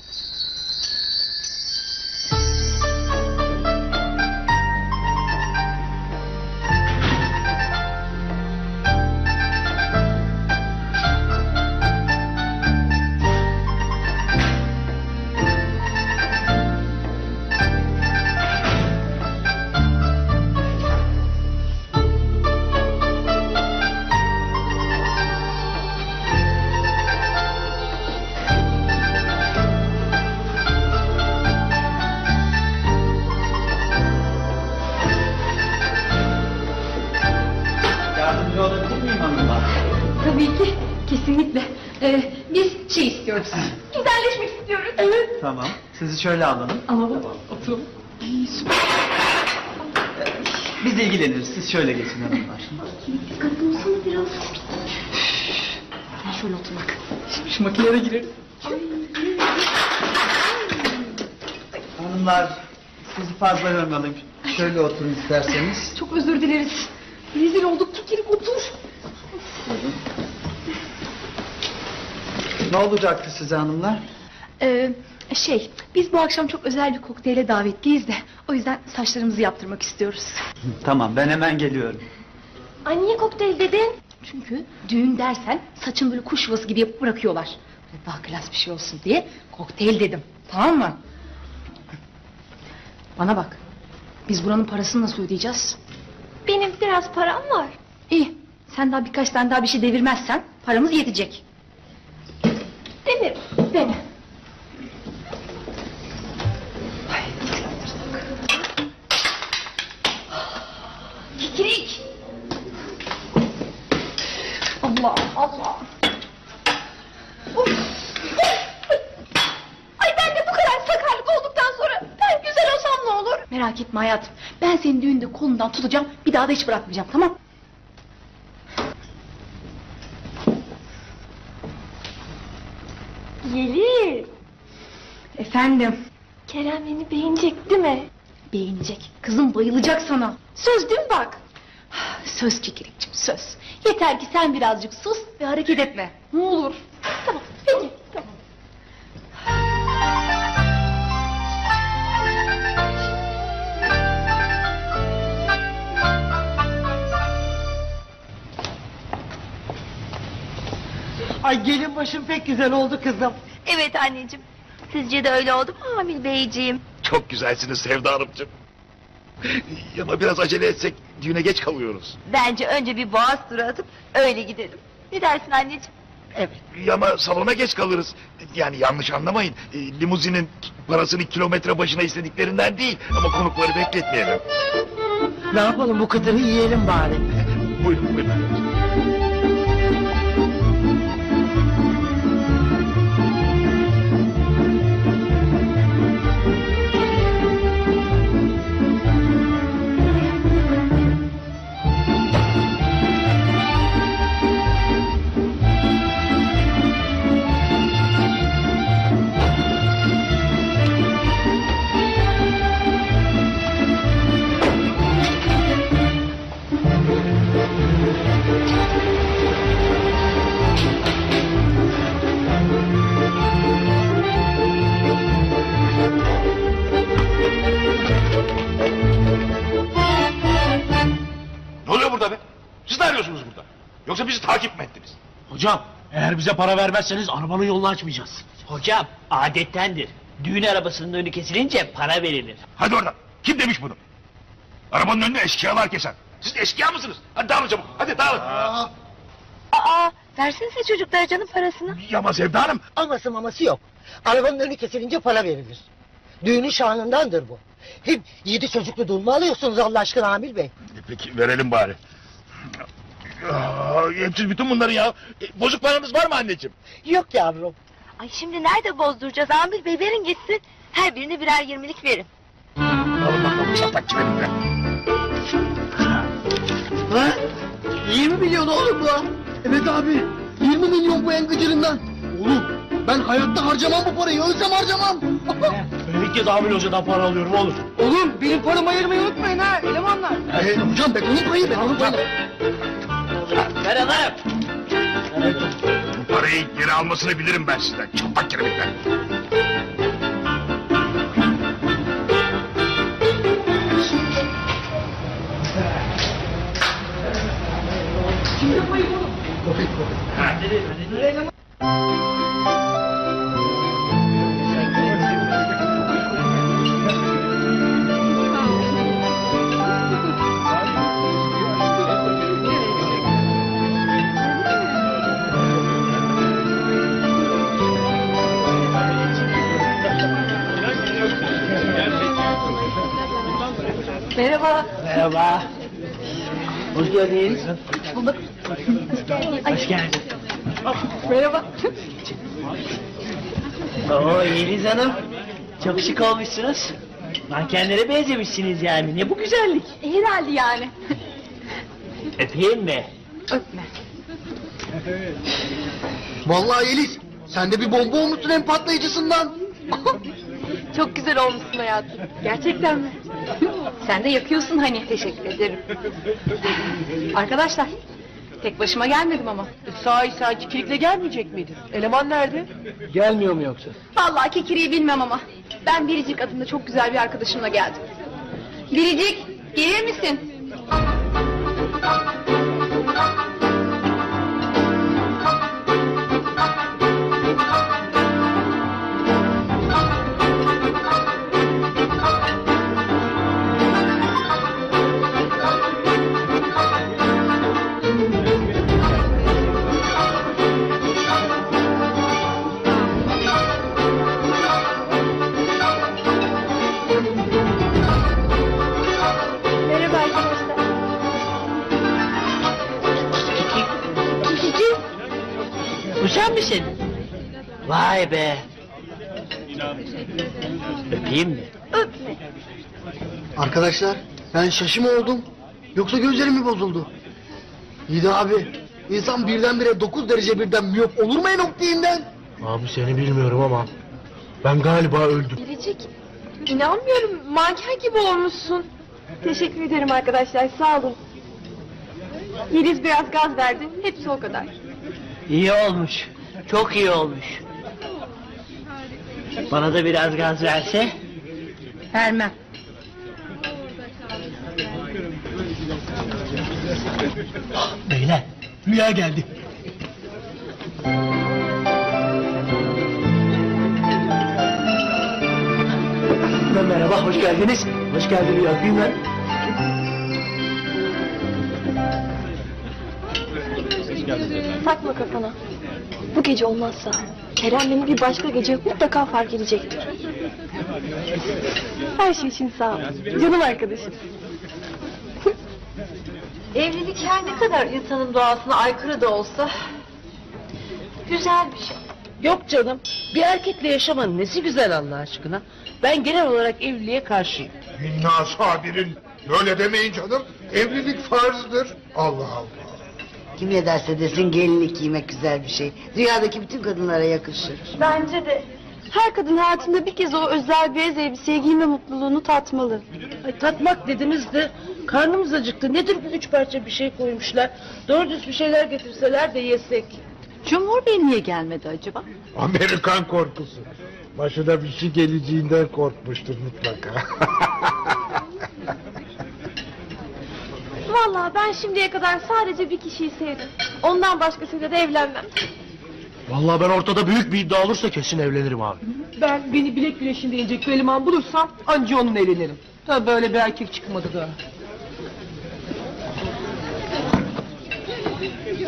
Tabii ki, kesinlikle. Biz şey istiyoruz. Güzelleşmek istiyoruz. Evet. Tamam. Sizi şöyle alalım. Alalım. Oturun. Biz ilgileniriz. Siz şöyle geçin hanımlar. Dikkatli olsana biraz. Sen şöyle otur bak. Şu makineye gireriz. Hanımlar sizi fazla yormayalım. Şöyle oturun isterseniz. Çok özür dileriz. Rezil olduk. Gelip otur. Ne olacaktı size hanımlar? Biz bu akşam çok özel bir kokteyle davetliyiz de o yüzden saçlarımızı yaptırmak istiyoruz. Tamam ben hemen geliyorum. Ay niye kokteyl dedin? Çünkü düğün dersen saçın böyle kuş yuvası gibi yapıp bırakıyorlar. Böyle daha klas bir şey olsun diye kokteyl dedim. Tamam mı? Bana bak. Biz buranın parasını nasıl ödeyeceğiz? Benim biraz param var. İyi. Sen daha birkaç tane daha bir şey devirmezsen paramız yetecek. Dene. Dene. Kikirik. Allah Allah. Ay ben de bu kadar sakarlık olduktan sonra ben güzel olsam ne olur? Merak etme hayatım. Ben senin düğünde kolundan tutacağım. Bir daha da hiç bırakmayacağım, tamam? Yeliz. Efendim. Kerem beni beğenecek değil mi? Beğenecek. Kızım bayılacak sana. Söz değil mi bak? Söz Kikirikçim söz. Yeter ki sen birazcık sus ve hareket etme. Ne olur. Tamam peki tamam. Ay gelin başım pek güzel oldu kızım. Evet anneciğim. Sizce de öyle oldu mu Amil Beyciğim? Çok güzelsiniz Sevda Hanımcığım. Ama biraz acele etsek düğüne geç kalıyoruz. Bence önce bir boğaz turu atıp öyle gidelim. Ne dersin anneciğim? Evet. Ama salona geç kalırız. Yani yanlış anlamayın. Limuzinin parasını kilometre başına istediklerinden değil. Ama konukları bekletmeyelim. Ne yapalım bu kıtırı yiyelim bari. Buyurun buyurun. Ne oluyor burada be? Siz ne arıyorsunuz burada? Yoksa bizi takip mi ettiniz? Hocam eğer bize para vermezseniz arabanın yolunu açmayacağız. Hocam adettendir. Düğün arabasının önü kesilince para verilir. Hadi oradan. Kim demiş bunu? Arabanın önüne eşkıyalar keser. Siz eşkıya mısınız? Hadi dağılın çabuk. Hadi dağılın. Aa, versenize çocuklar canım parasını. Ama Sevda Hanım. Aması maması yok. Arabanın önü kesilince para verilir. Düğünün şanındandır bu. Hem 7 çocuklu dul mu alıyorsunuz Allah aşkına Amil Bey? Peki verelim bari. Hepsi bütün bunları ya. Bozuk paranız var mı anneciğim? Yok yavrum. Ay şimdi nerede bozduracağız Amil Bey, verin gitsin. Her birine birer 20'lik verin. Alın bakalım çatlak çimenimle. Ha? 20 milyon oğlum bu. Evet abi. 20 milyon bu en gıcırından. Oğlum ben hayatta harcamam bu parayı. Ölsem harcamam. Ben ilk kez Amil Hoca'dan para alıyorum oğlum. Oğlum benim paramı ayırmayı unutmayın ha elemanlar. Hocam ben onun payı ben onun payı. Ver alırım. Bu parayı geri almasını bilirim ben sizden. Çatlak kiremitler. Merhaba. Merhaba. Hoş geldiniz. Hoş bulduk. Hoş geldin. Merhaba. Oo Yeliz Hanım. Çok şık olmuşsunuz. Mankenlere benzemişsiniz yani. Ne bu güzellik? Herhalde yani. Öpeyim mi? Öpme. Vallahi Yeliz sen de bir bomba olmuşsun en patlayıcısından. Çok güzel olmuşsun hayatım. Gerçekten mi? Sen de yakıyorsun hani. Teşekkür ederim. Arkadaşlar, tek başıma gelmedim ama. Sahi sen Kikirik'le gelmeyecek miydin? Eleman nerede? Gelmiyor mu yoksa? Vallahi Kikiri'yi bilmem ama ben Biricik adında çok güzel bir arkadaşımla geldim. Biricik, gelir misin? Merhaba arkadaşlar. Bu sen misin? Vay be. Öpeyim mi? Öpme. Arkadaşlar ben şaşı mı oldum yoksa gözlerim mi bozuldu? İyi de abi insan birdenbire 9 derece birden miyop olur mu en optiğinden? Abi seni bilmiyorum ama ben galiba öldüm. Biricik, inanmıyorum. Manken gibi olmuşsun. Teşekkür ederim arkadaşlar. Sağ olun. Yeliz biraz gaz verdi. Hepsi o kadar. İyi olmuş. Çok iyi olmuş. Bana da biraz gaz verse. Vermem. Beyler Rüya geldi. Merhaba hoş geldiniz. Hoş geldin Rüya. Öpeyim ben. Takma kafana. Bu gece olmazsa Kerem beni bir başka gece mutlaka fark edecektir. Her şey için sağ ol. Canım arkadaşım. Evlilik her ne kadar insanın doğasına aykırı da olsa güzel bir şey. Yok canım. Bir erkekle yaşamanın nesi güzel Allah aşkına. Ben genel olarak evliliğe karşıyım. Minna sabirin. Öyle demeyin canım. Evlilik farzdır. Allah Allah. Kim ne derse desin gelinlik giymek güzel bir şey. Dünyadaki bütün kadınlara yakışır. Bence de. Her kadın hayatında bir kez o özel beyaz elbiseyi giyme mutluluğunu tatmalı. Ay, tatmak dediniz de karnımız acıktı. Nedir bu 3 parça bir şey koymuşlar. Doğru düz bir şeyler getirseler de yesek. Cumhur Bey niye gelmedi acaba? Amerikan korkusu. Başına bir şey geleceğinden korkmuştur mutlaka. Vallahi ben şimdiye kadar sadece bir kişiyi sevdim. Ondan başkasıyla da evlenmem. Vallahi ben ortada büyük bir iddia olursa kesin evlenirim abi. Ben beni bilek güreşinde yenecek bir eleman bulursam anca onunla evlenirim. Tabii böyle bir erkek çıkmadı da.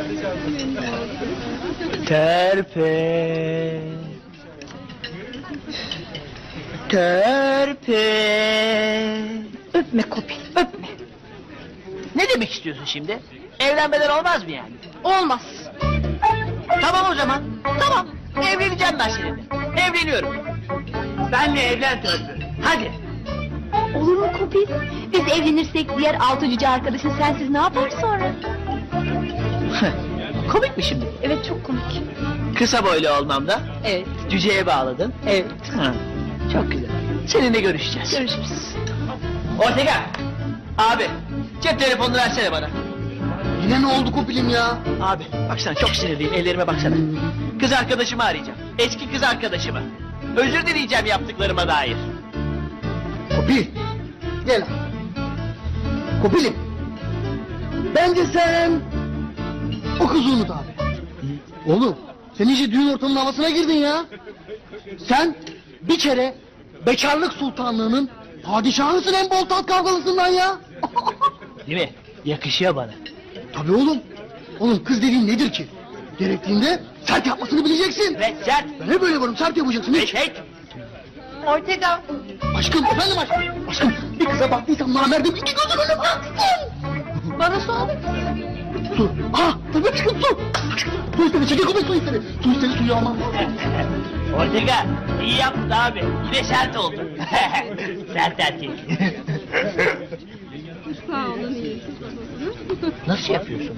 Törpü. Törpü. Öpme Kopil, öpme. Ne demek istiyorsun şimdi? Evlenmeden olmaz mı yani? Olmaz. Tamam o zaman. Tamam. Evleneceğim ben seninle. Evleniyorum. Benle evlen Törpü. Hadi. Olur mu Kopil? Biz evlenirsek diğer 6 cüce arkadaşın sensiz ne yapar sonra? Komik mi şimdi? Evet çok komik. Kısa boylu olmamda. Evet. Cüceye bağladın. Evet. Hı. Çok güzel. Seninle görüşeceğiz. Görüşürüz. Ortega. Abi. Cep telefonunu versene bana. Yine ne oldu Kopil'im ya? Abi baksana çok sinirliyim. Ellerime baksana. Kız arkadaşımı arayacağım. Eski kız arkadaşımı. Özür dileyeceğim yaptıklarıma dair. Kopil. Gel. Kopil'im. Bence sen o kızı unut abi. Oğlum sen iyice düğün ortamının havasına girdin ya. Sen bir kere bekarlık sultanlığının padişahısın, en bol tat kavgalısından ya. Değil mi? Yakışıyor bana. Tabii oğlum. Oğlum kız dediğin nedir ki? Gerektiğinde sert yapmasını bileceksin. Evet sert. Ben hep böyle varım, sert yapacaksın. Hiç. Ortega. Aşkım, efendim aşkım. Aşkım bir kıza baktıysam namerdim, iki gözüm önüne baksın. Bana su alır mısın? Su. Ha tabii aşkım su. Aşkım su istedi, çekil Kopil su istedi. Su istedi, suyu almam. Ortega iyi yaptın abi. Yine sert oldu. Sert erkek. Sağ olun iyi. Nasıl yapıyorsun?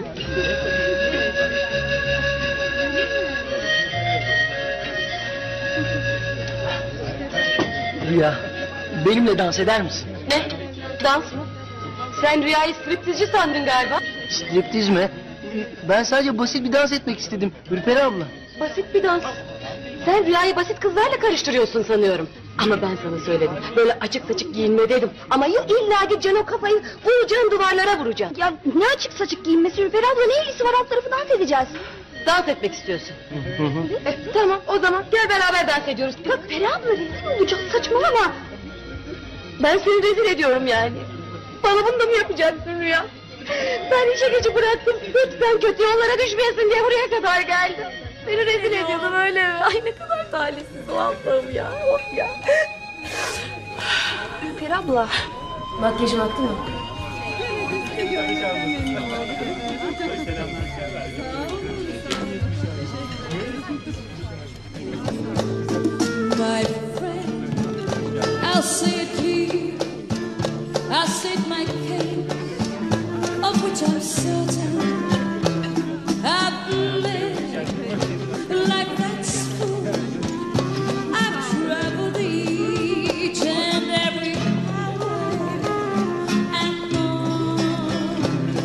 Rüya, benimle dans eder misin? Ne? Dans mı? Sen Rüya'yı striptizci sandın galiba. Striptiz mi? Ben sadece basit bir dans etmek istedim Ürperi abla. Basit bir dans. Sen Rüya'yı basit kızlarla karıştırıyorsun sanıyorum. Ama ben sana söyledim. Böyle açık saçık giyinme dedim. Ama yok illa gideceksin o kafayı vuracaksın, duvarlara vuracaksın. Ya ne açık saçık giyinmesi Ürperi abla, ne ilgisi var, alt tarafı dans edeceğiz. Dans etmek istiyorsun. Tamam o zaman gel beraber dans ediyoruz. Bak Peri abla rezil olacak, saçmalama. Ben seni rezil ediyorum yani. Bana bunu da mı yapacaksın Rüya? Ben işe gücü bıraktım. Lütfen kötü yollara düşmeyesin diye buraya kadar geldim. Beni rezil ediyordum öyle mi? Ay ne kadar talihsiz o Allah'ım ya. Of ya. Peri abla. Makyajın attı mı? My friend, I'll say it clear. I'll state my case, of which I'm certain. I've lived like that's full. I've traveled each and every highway and more.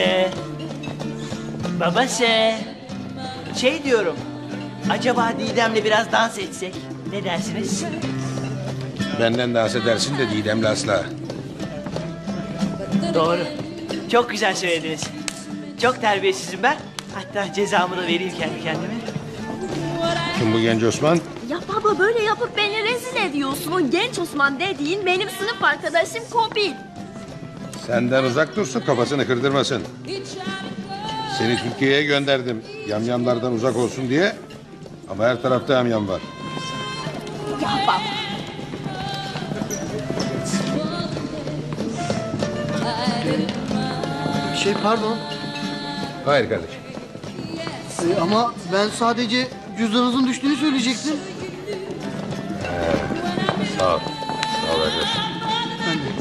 Babası. Şey diyorum. Acaba Didem'le biraz dans etsek? Ne dersiniz? Benden dans edersin de Didem'le asla. Doğru. Çok güzel söylediniz. Çok terbiyesizim ben. Hatta cezamı da vereyim kendi kendime. Kim bu genç Osman? Ya baba böyle yapıp beni rezil ediyorsun. O genç Osman dediğin benim sınıf arkadaşım Kopil. Senden uzak dursun, kafasını kırdırmasın. Seni Türkiye'ye gönderdim. Yamyamlardan uzak olsun diye. Ama her tarafta yamyam var. Ya baba. Pardon. Hayır kardeşim. Ama ben sadece cüzdanınızın düştüğünü söyleyecektim. Sağ ol. Sağ ol arkadaş. Ben de.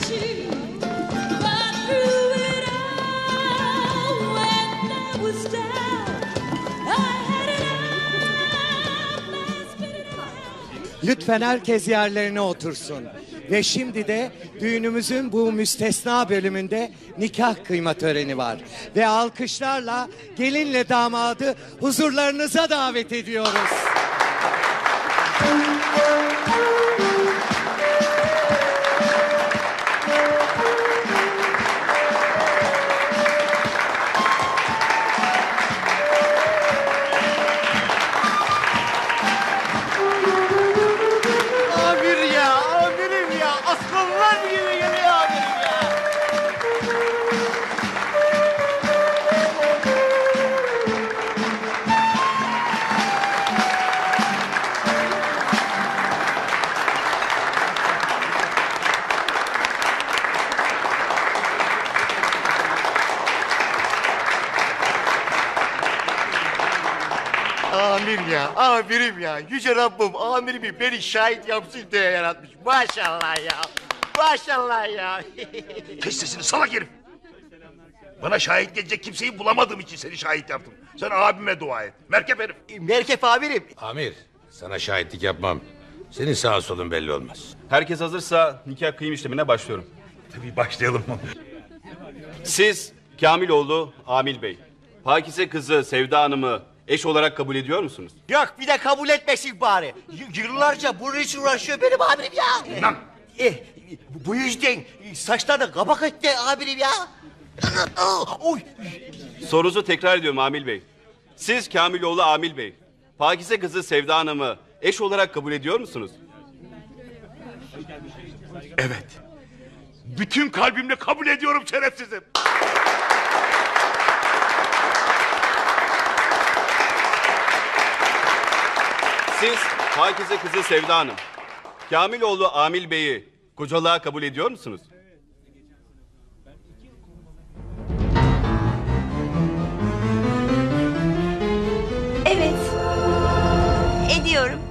Lütfen herkes yerlerine otursun. Ve şimdi de düğünümüzün bu müstesna bölümünde nikah kıyma töreni var. Ve alkışlarla gelinle damadı huzurlarınıza davet ediyoruz. Amirim ya, aslanlar gibi geliyor amirim ya. Amir ya, amirim ya. Yüce Rabbim amirimi beni şahit yapsın diye yaratmış. Maşallah ya. Maşallah ya. Kes sesini salak herif. Bana şahit gelecek kimseyi bulamadığım için seni şahit yaptım. Sen abime dua et. Merkep herif. Merkep amirim. Amir, sana şahitlik yapmam. Senin sağ solun belli olmaz. Herkes hazırsa nikah kıyım işlemine başlıyorum. Tabii başlayalım. Siz Kamiloğlu Amil Bey, Pakize kızı Sevda Hanım'ı eş olarak kabul ediyor musunuz? Yok bir de kabul etmesin bari. Yıllarca bunun için uğraşıyor benim amirim ya. Lan. Bu yüzden saçlarını kabak etti amirim ya. Oy. Sorunuzu tekrar ediyorum Amil Bey. Siz Kamiloğlu Amil Bey, Pakize kızı Sevda Hanım'ı eş olarak kabul ediyor musunuz? Evet. Bütün kalbimle kabul ediyorum şerefsizim. Siz Pakize kızı Sevda Hanım, Kamiloğlu Amil Bey'i kocalığa kabul ediyor musunuz? Evet. Ediyorum.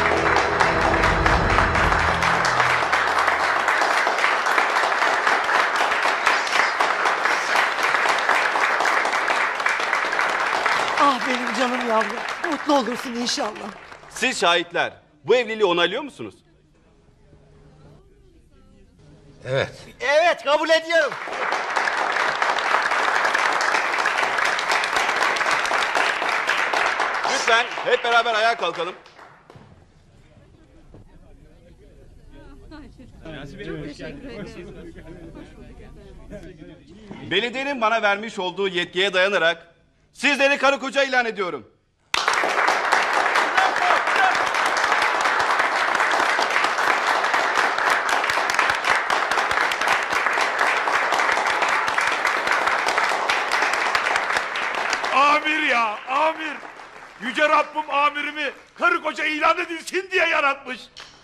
Ah benim canım yavrum. Mutlu olursun inşallah. Siz şahitler bu evliliği onaylıyor musunuz? Evet. Evet kabul ediyorum. Lütfen hep beraber ayağa kalkalım. Belediyenin bana vermiş olduğu yetkiye dayanarak sizleri karı koca ilan ediyorum. Amir ya, amir. Yüce Rabbim amirimi karı koca ilan edilsin diye yaratmış.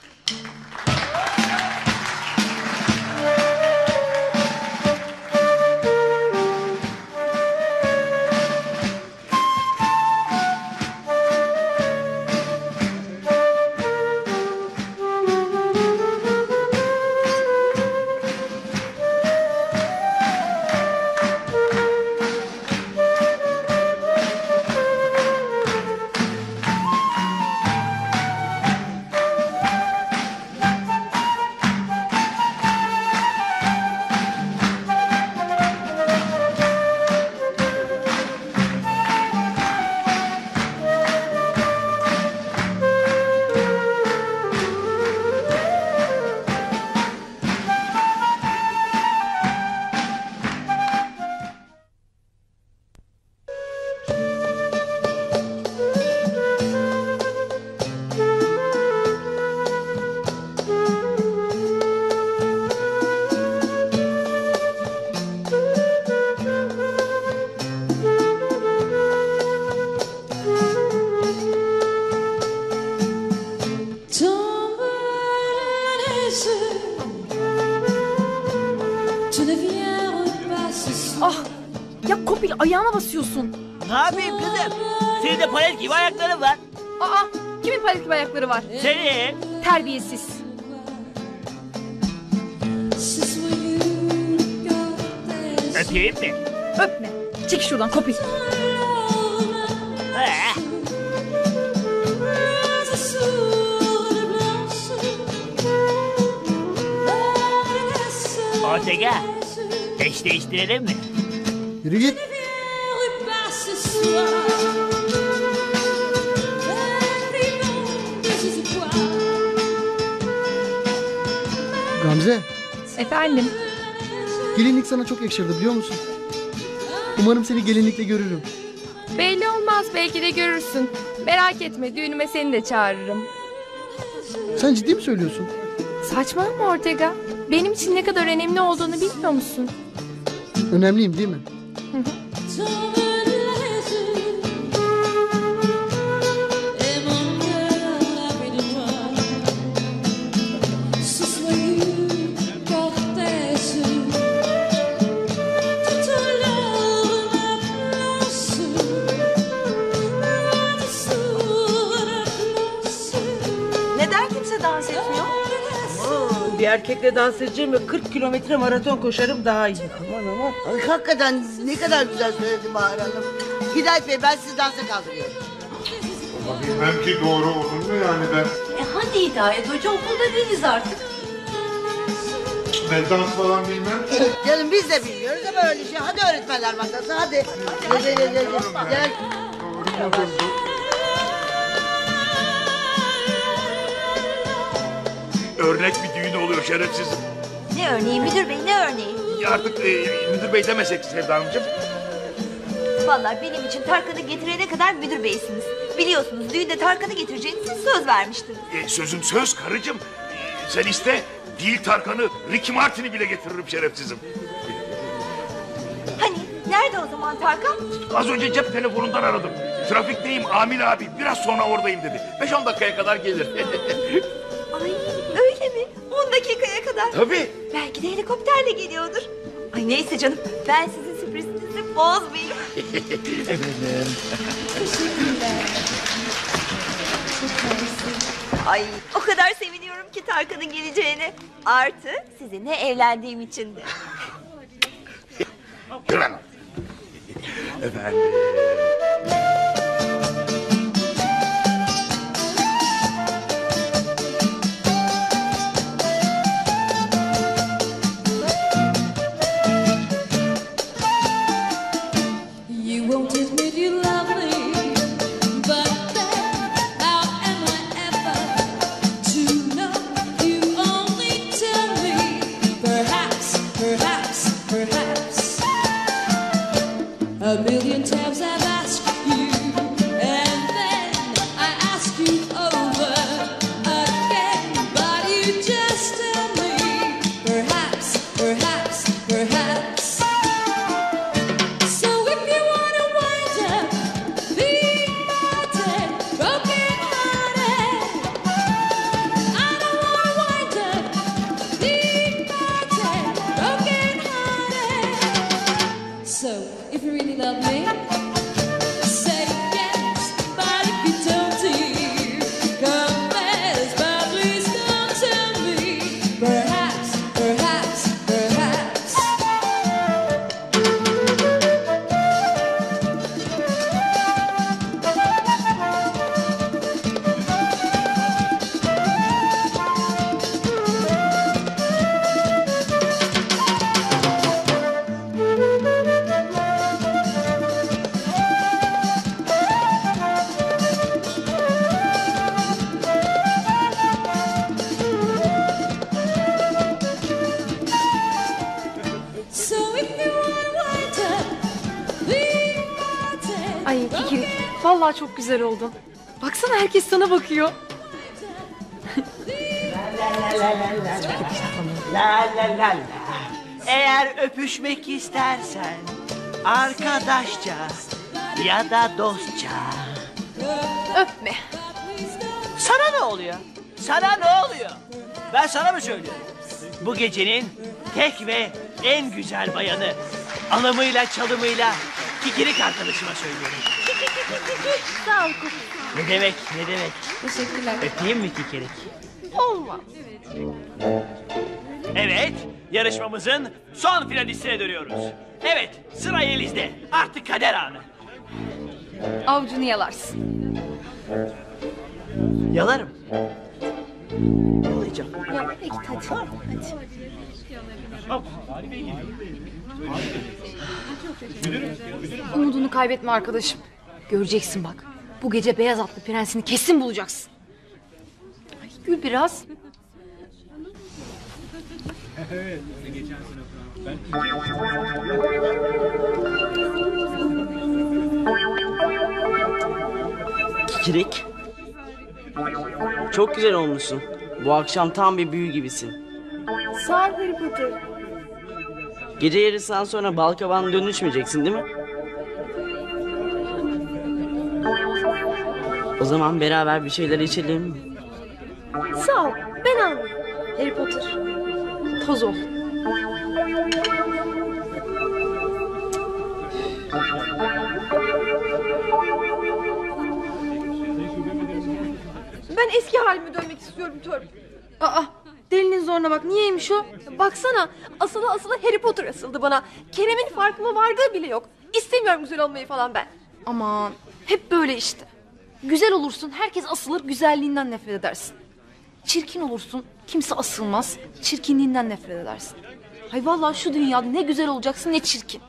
Ah! Ya Kopil ayağıma basıyorsun. Ne yapayım kızım? Senin de palet gibi ayakların var. Aa! Kimin palet gibi ayakları var? Senin. Terbiyesiz. Öpeyim mi? Öpme. Çek şuradan Kopil. Ortega, eş değiştirelim mi? Yürü git. Gamze, Efendim? gelinlik sana çok yakışırdı biliyor musun? Umarım seni gelinlikle görürüm. Belli olmaz, belki de görürsün. Merak etme, düğünüme seni de çağırırım. Sen ciddi mi söylüyorsun? Saçmalama Ortega. Benim için ne kadar önemli olduğunu bilmiyor musun? Önemliyim değil mi? erkekle dans edeceğim ve 40 kilometre maraton koşarım daha iyi. Aman aman. Ay, hakikaten ne kadar güzel söyledi Bahar Hanım. Hidayet Bey ben sizi dansa kaldırıyorum. Ama bilmem ki doğru olur mu yani ben. Hadi Hidayet Hoca okulda değiliz artık. Ben dans falan bilmem. Canım biz de bilmiyoruz ama öyle şey. Hadi öğretmenler masası hadi. Gel. Örnek bir düğün oluyor şerefsiz. Ne örneği müdür bey, ne örneği? Artık müdür bey demesek Sevda Hanımcığım. Vallahi benim için Tarkan'ı getirene kadar müdür beysiniz. Biliyorsunuz düğünde Tarkan'ı getireceğinize söz vermiştiniz. Sözüm söz karıcığım. Sen iste, değil Tarkan'ı, Ricky Martin'i bile getiririm şerefsizim. Hani nerede o zaman Tarkan? Az önce cep telefonundan aradım. Trafikteyim Amil abi, biraz sonra oradayım dedi. 5-10 dakikaya kadar gelir. Ay öyle mi? 10 dakikaya kadar. Tabii. Belki de helikopterle geliyordur. Ay neyse canım, ben sizin sürprizinizi bozmayayım. Efendim. Teşekkürler. Ay o kadar seviniyorum ki Tarkan'ın geleceğine. Artı sizinle evlendiğim için de. Yürü lan. Efendim. You won't admit you love me, but then how am I ever to know? You only tell me, perhaps, perhaps, perhaps. A million times I've asked you, and then I ask you over again, but you just tell me, perhaps, perhaps, perhaps. So if you wanna wind up being hearted, broken hearted, I don't wanna wind up being hearted, broken hearted. So if you really love me, say yes. But if you don't, dear, confess. But please don't tell me. Perhaps, perhaps, perhaps. So if you wanna wind up being hearted. Ay Kiki, vallahi çok güzel oldun. Baksana herkes sana bakıyor. La la la la. Eğer öpüşmek istersen arkadaşça ya da dostça. Öpme. Sana ne oluyor? Sana ne oluyor? Ben sana mı söylüyorum? Bu gecenin tek ve en güzel bayanı, alımıyla çalımıyla kikirik arkadaşıma söylüyorum. Sağ ol Kupi. Ne demek, ne demek? Teşekkürler. Öpeyim mi kikirik? Olmaz. Evet, yarışmamızın son finalistine dönüyoruz. Evet, sıra Yeliz'de. Artık kader anı. Avucunu yalarsın. Yalarım. Yalayacağım. Ya peki hadi. Umudunu kaybetme arkadaşım. Göreceksin bak. Bu gece beyaz atlı prensini kesin bulacaksın. Ay, gül biraz. Kikirik. Çok güzel olmuşsun. Bu akşam tam bir büyü gibisin. Sağ ol Harry Potter. Gece yarısından sonra balkabağına dönüşmeyeceksin değil mi? O zaman beraber bir şeyler içelim mi? Sağ ol. Ben almayayım. Harry Potter. Toz ol. Ben eski halime dönmek istiyorum Törp. Aa, delinin zoruna bak. Niyeymiş o? Baksana asılı Harry Potter asıldı bana. Kerem'in farkına vardığı bile yok. İstemiyorum güzel olmayı falan ben. Aman hep böyle işte. Güzel olursun herkes asılır, güzelliğinden nefret edersin. Çirkin olursun kimse asılmaz, çirkinliğinden nefret edersin. Hay vallahi şu dünyada ne güzel olacaksın ne çirkin.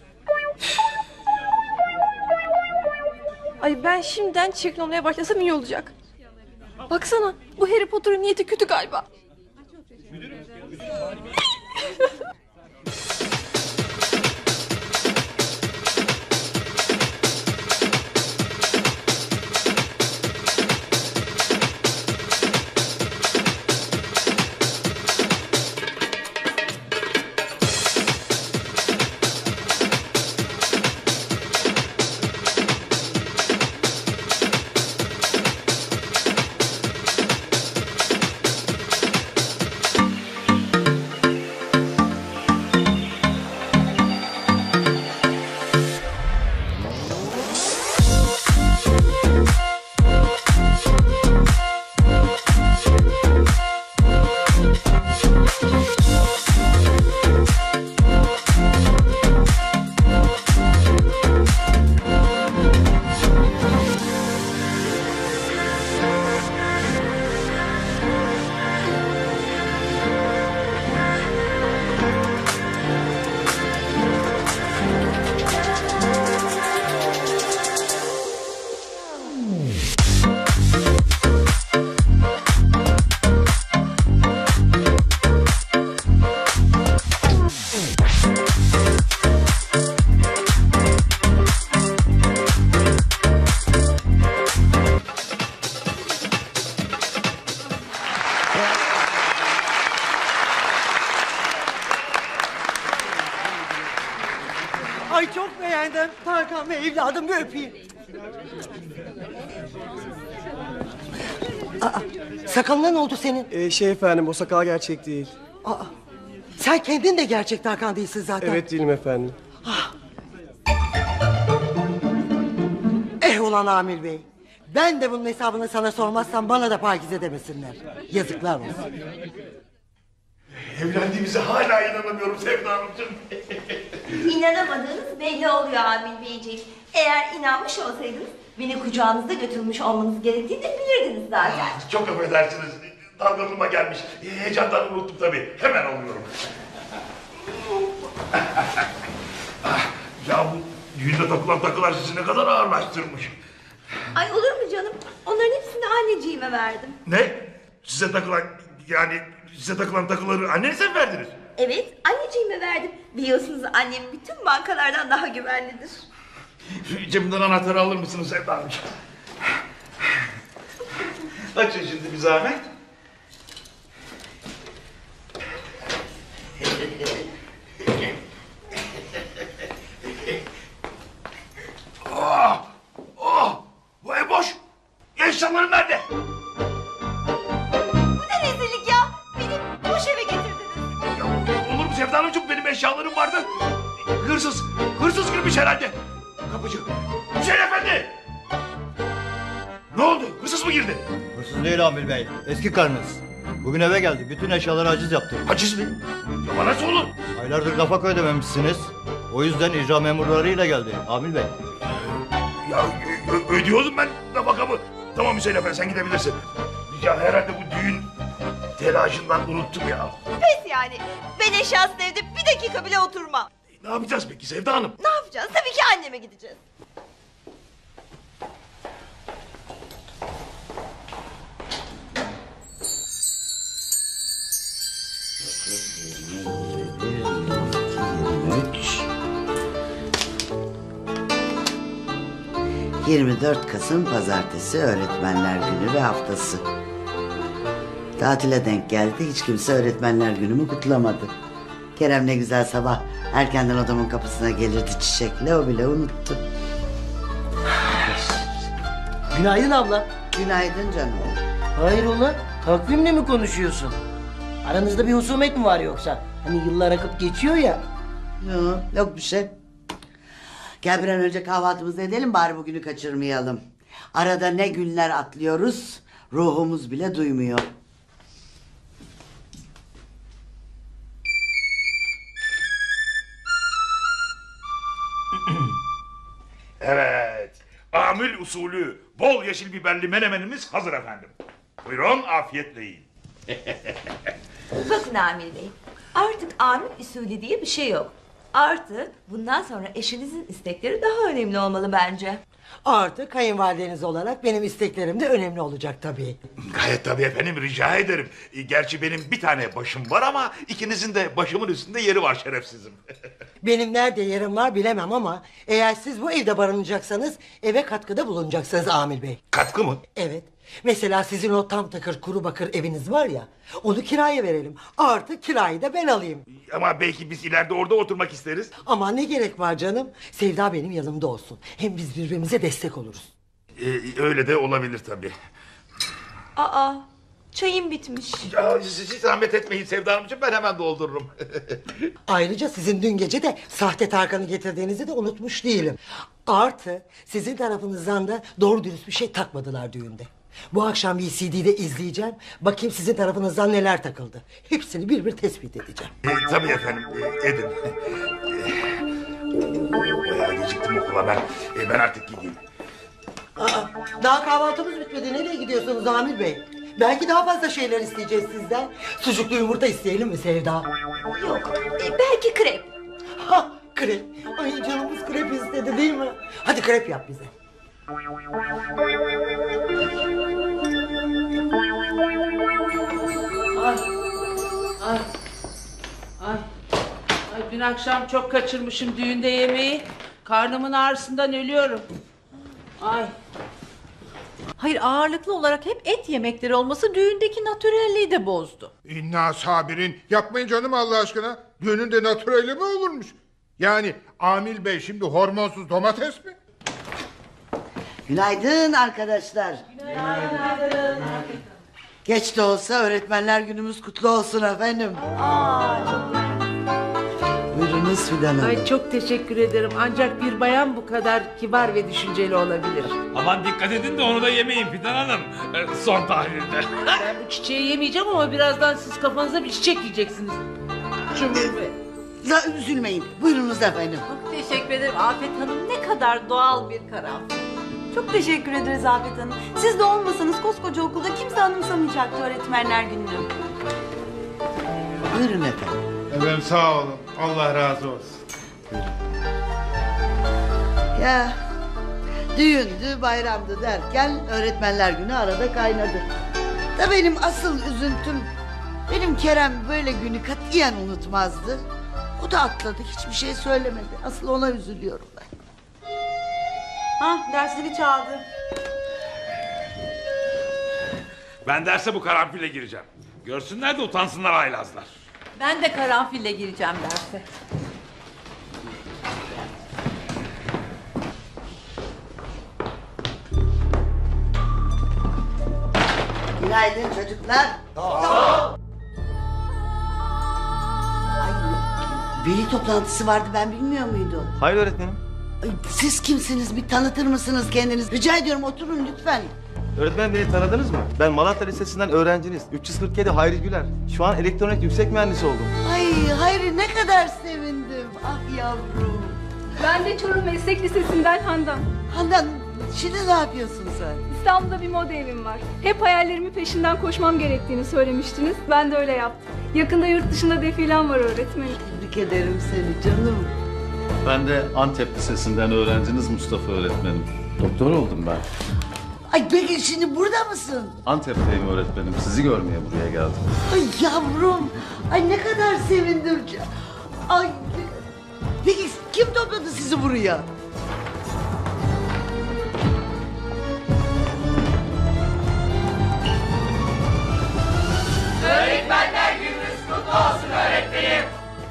Ay ben şimdiden çirkin olmaya başlasam iyi olacak. Baksana bu Harry Potter'ın niyeti kötü galiba. Ay çok beğendim. Tarkan Bey evladım bir öpeyim. Aa, sakalına ne oldu senin? Şey efendim o sakal gerçek değil. Aa, sen kendin de gerçek Tarkan değilsin zaten. Evet değilim efendim. Ulan Amil Bey. Ben de bunun hesabını sana sormazsam bana da Pakize demesinler. Yazıklar olsun. Evlendiğimize hala inanamıyorum Sevda Hanımcığım. İnanamadığınız belli oluyor Amil Beyciğim. Eğer inanmış olsaydınız beni kucağınızda götürmüş olmanız gerektiğini de bilirdiniz zaten. Çok affedersiniz. Dalgalığıma gelmiş. Heyecandan unuttum tabii. Hemen alıyorum. Ya bu düğünde takılan takılar sizi ne kadar ağırlaştırmış. Ay olur mu canım? Onların hepsini anneciğime verdim. Ne? Size takılan takıları annenize mi verdiniz? Evet, anneciğime verdim. Biliyorsunuz annem bütün bankalardan daha güvenlidir. Cebimden anahtarı alır mısınız Sevda Hanımcığım? Açın şimdi bir zahmet. Bu ev boş. Eşyalarım nerede? Bu ne rezillik ya? Beni boş eve getirdiniz. Ya, olur mu Sevda Hanımcığım? Benim eşyalarım vardı. Hırsız girmiş herhalde. Kapıcı. Hüseyin Efendi. Ne oldu? Hırsız mı girdi? Hırsız değil Amil Bey. Eski karınız. Bugün eve geldi. Bütün eşyaları haciz yaptı. Haciz mi? Ya nasıl olur? Aylardır nafaka ödememişsiniz. O yüzden icra memurlarıyla geldi Amil Bey. Ya ödüyordum ben nafakamı. Tamam Hüseyin Efendi sen gidebilirsin. Ya herhalde bu düğün telaşından unuttum ya. Pes yani. Ben eşyasız evde bir dakika bile oturmam. Ne yapacağız peki Sevda Hanım? Ne yapacağız? Tabii ki anneme gideceğiz. ...23... 24 Kasım Pazartesi Öğretmenler Günü ve haftası. Tatile denk geldi. Hiç kimse Öğretmenler Günü'mü kutlamadı. Kerem ne güzel sabah erkenden odamın kapısına gelirdi çiçekle. O bile unuttu. Günaydın abla. Günaydın canım. Hayrola? Takvimle mi konuşuyorsun? Aranızda bir husumet mi var yoksa? Hani yıllar akıp geçiyor ya. Yok bir şey. Gel bir an önce kahvaltımızı edelim bari bugünü kaçırmayalım. Arada ne günler atlıyoruz ruhumuz bile duymuyor. usulü bol yeşil biberli menemenimiz hazır efendim. Buyurun afiyetle yiyin. Bakın Amil Bey, artık amil usulü diye bir şey yok. Artı bundan sonra eşinizin istekleri daha önemli olmalı bence. Artık kayınvalideniz olarak benim isteklerim de önemli olacak tabii. Gayet tabii efendim, rica ederim. Gerçi benim bir tane başım var ama ikinizin de başımın üstünde yeri var şerefsizim. Benim nerede yerim var bilemem ama eğer siz bu evde barınacaksanız eve katkıda bulunacaksınız Amil Bey. Katkı mı? Evet. Mesela sizin o tam takır kuru bakır eviniz var ya, onu kiraya verelim. Artık kirayı da ben alayım. Ama belki biz ileride orada oturmak isteriz. Ama ne gerek var canım? Sevda benim yanımda olsun. Hem biz birbirimize destek oluruz. Öyle de olabilir tabii. Aa, çayım bitmiş. Ya, siz zahmet etmeyin Sevda Hanımcığım, ben hemen doldururum. Ayrıca sizin dün gece de sahte Tarkan'ı getirdiğinizi de unutmuş değilim. Artı sizin tarafınızdan da doğru dürüst bir şey takmadılar düğünde. Bu akşam bir CD'de izleyeceğim. Bakayım sizin tarafınızdan neler takıldı. Hepsini bir bir tespit edeceğim. Tabii efendim, edin. Bayağı geciktim okula ben. Ben artık gideyim. Daha kahvaltımız bitmedi. Nereye gidiyorsunuz Amir Bey? Belki daha fazla şeyler isteyeceğiz sizden. Sucuklu yumurta isteyelim mi Sevda? Yok, belki krep. Ha, krep. Ay canımız krep istedi değil mi? Hadi krep yap bize. Ay, dün akşam çok kaçırmışım düğünde yemeği. Karnımın ağrısından ölüyorum. Ay. Hayır, ağırlıklı olarak hep et yemekleri olması düğündeki natürelliği de bozdu. İnna sabirin. Yapmayın canım Allah aşkına. Düğünün de natüreli mi olurmuş? Yani Amil Bey şimdi hormonsuz domates mi? Günaydın arkadaşlar. Günaydın. Geç de olsa öğretmenler günümüz kutlu olsun efendim. Buyurunuz Fidan Hanım. Ay çok teşekkür ederim. Ancak bir bayan bu kadar kibar ve düşünceli olabilir. Aman dikkat edin de onu da yemeyin Fidan Hanım. Son tahlilde. Ben bu çiçeği yemeyeceğim ama birazdan siz kafanıza bir çiçek yiyeceksiniz. Cumhur Bey. La, üzülmeyin. Buyurunuz efendim. Çok teşekkür ederim Afet Hanım. Ne kadar doğal bir karanfil. Çok teşekkür ederiz Afet Hanım. Siz de olmasanız koskoca okulda kimse anımsamayacaktı öğretmenler gününü. Buyurun efendim. Efendim sağ olun. Allah razı olsun. Ya düğündü bayramdı derken öğretmenler günü arada kaynadı. Da benim asıl üzüntüm, benim Kerem böyle günü katiyen unutmazdı. O da atladı, hiçbir şey söylemedi. Asıl ona üzülüyorum ben. Dersini çaldı. Ben derse bu karanfille gireceğim. Görsünler de utansınlar haylazlar. Ben de karanfille gireceğim derse. Günaydın çocuklar. Ay, veli toplantısı vardı, ben bilmiyor muydum? Hayır öğretmenim. Ay, siz kimsiniz, bir tanıtır mısınız kendiniz? Rica ediyorum, oturun lütfen. Öğretmen beni tanıdınız mı? Ben Malatya Lisesi'nden öğrenciniz. 347 Hayri Güler. Şu an elektronik yüksek mühendisi oldum. Ay Hayri, ne kadar sevindim. Ah yavrum. Ben de Çorum Meslek Lisesi'nden Handan. Handan, şimdi ne yapıyorsun sen? İstanbul'da bir moda evim var. Hep hayallerimin peşinden koşmam gerektiğini söylemiştiniz. Ben de öyle yaptım. Yakında yurt dışında defilem var öğretmenim. Tebrik ederim seni canım. Ben de Antep Lisesi'nden öğrenciniz Mustafa öğretmenim. Doktor oldum ben. Ay peki şimdi burada mısın? Antep'teyim öğretmenim. Sizi görmeye buraya geldim. Ay yavrum. Ay ne kadar sevindim. Ay. Peki kim topladı sizi buraya? Öğretmenler gününüz kutlu olsun öğretmenim.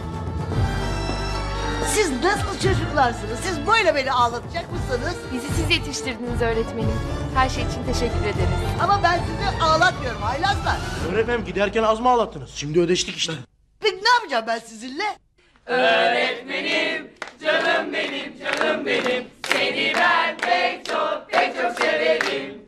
Siz nasıl çocuklarsınız? Siz böyle beni ağlatacak mısınız? Bizi siz yetiştirdiniz öğretmenim. Her şey için teşekkür ederiz. Ama ben sizi ağlatmıyorum haylazlar. Öğretmenim giderken az mı ağlattınız? Şimdi ödeştik işte. Peki ne yapacağım ben sizinle? Öğretmenim, canım benim, canım benim. Seni ben pek çok severim.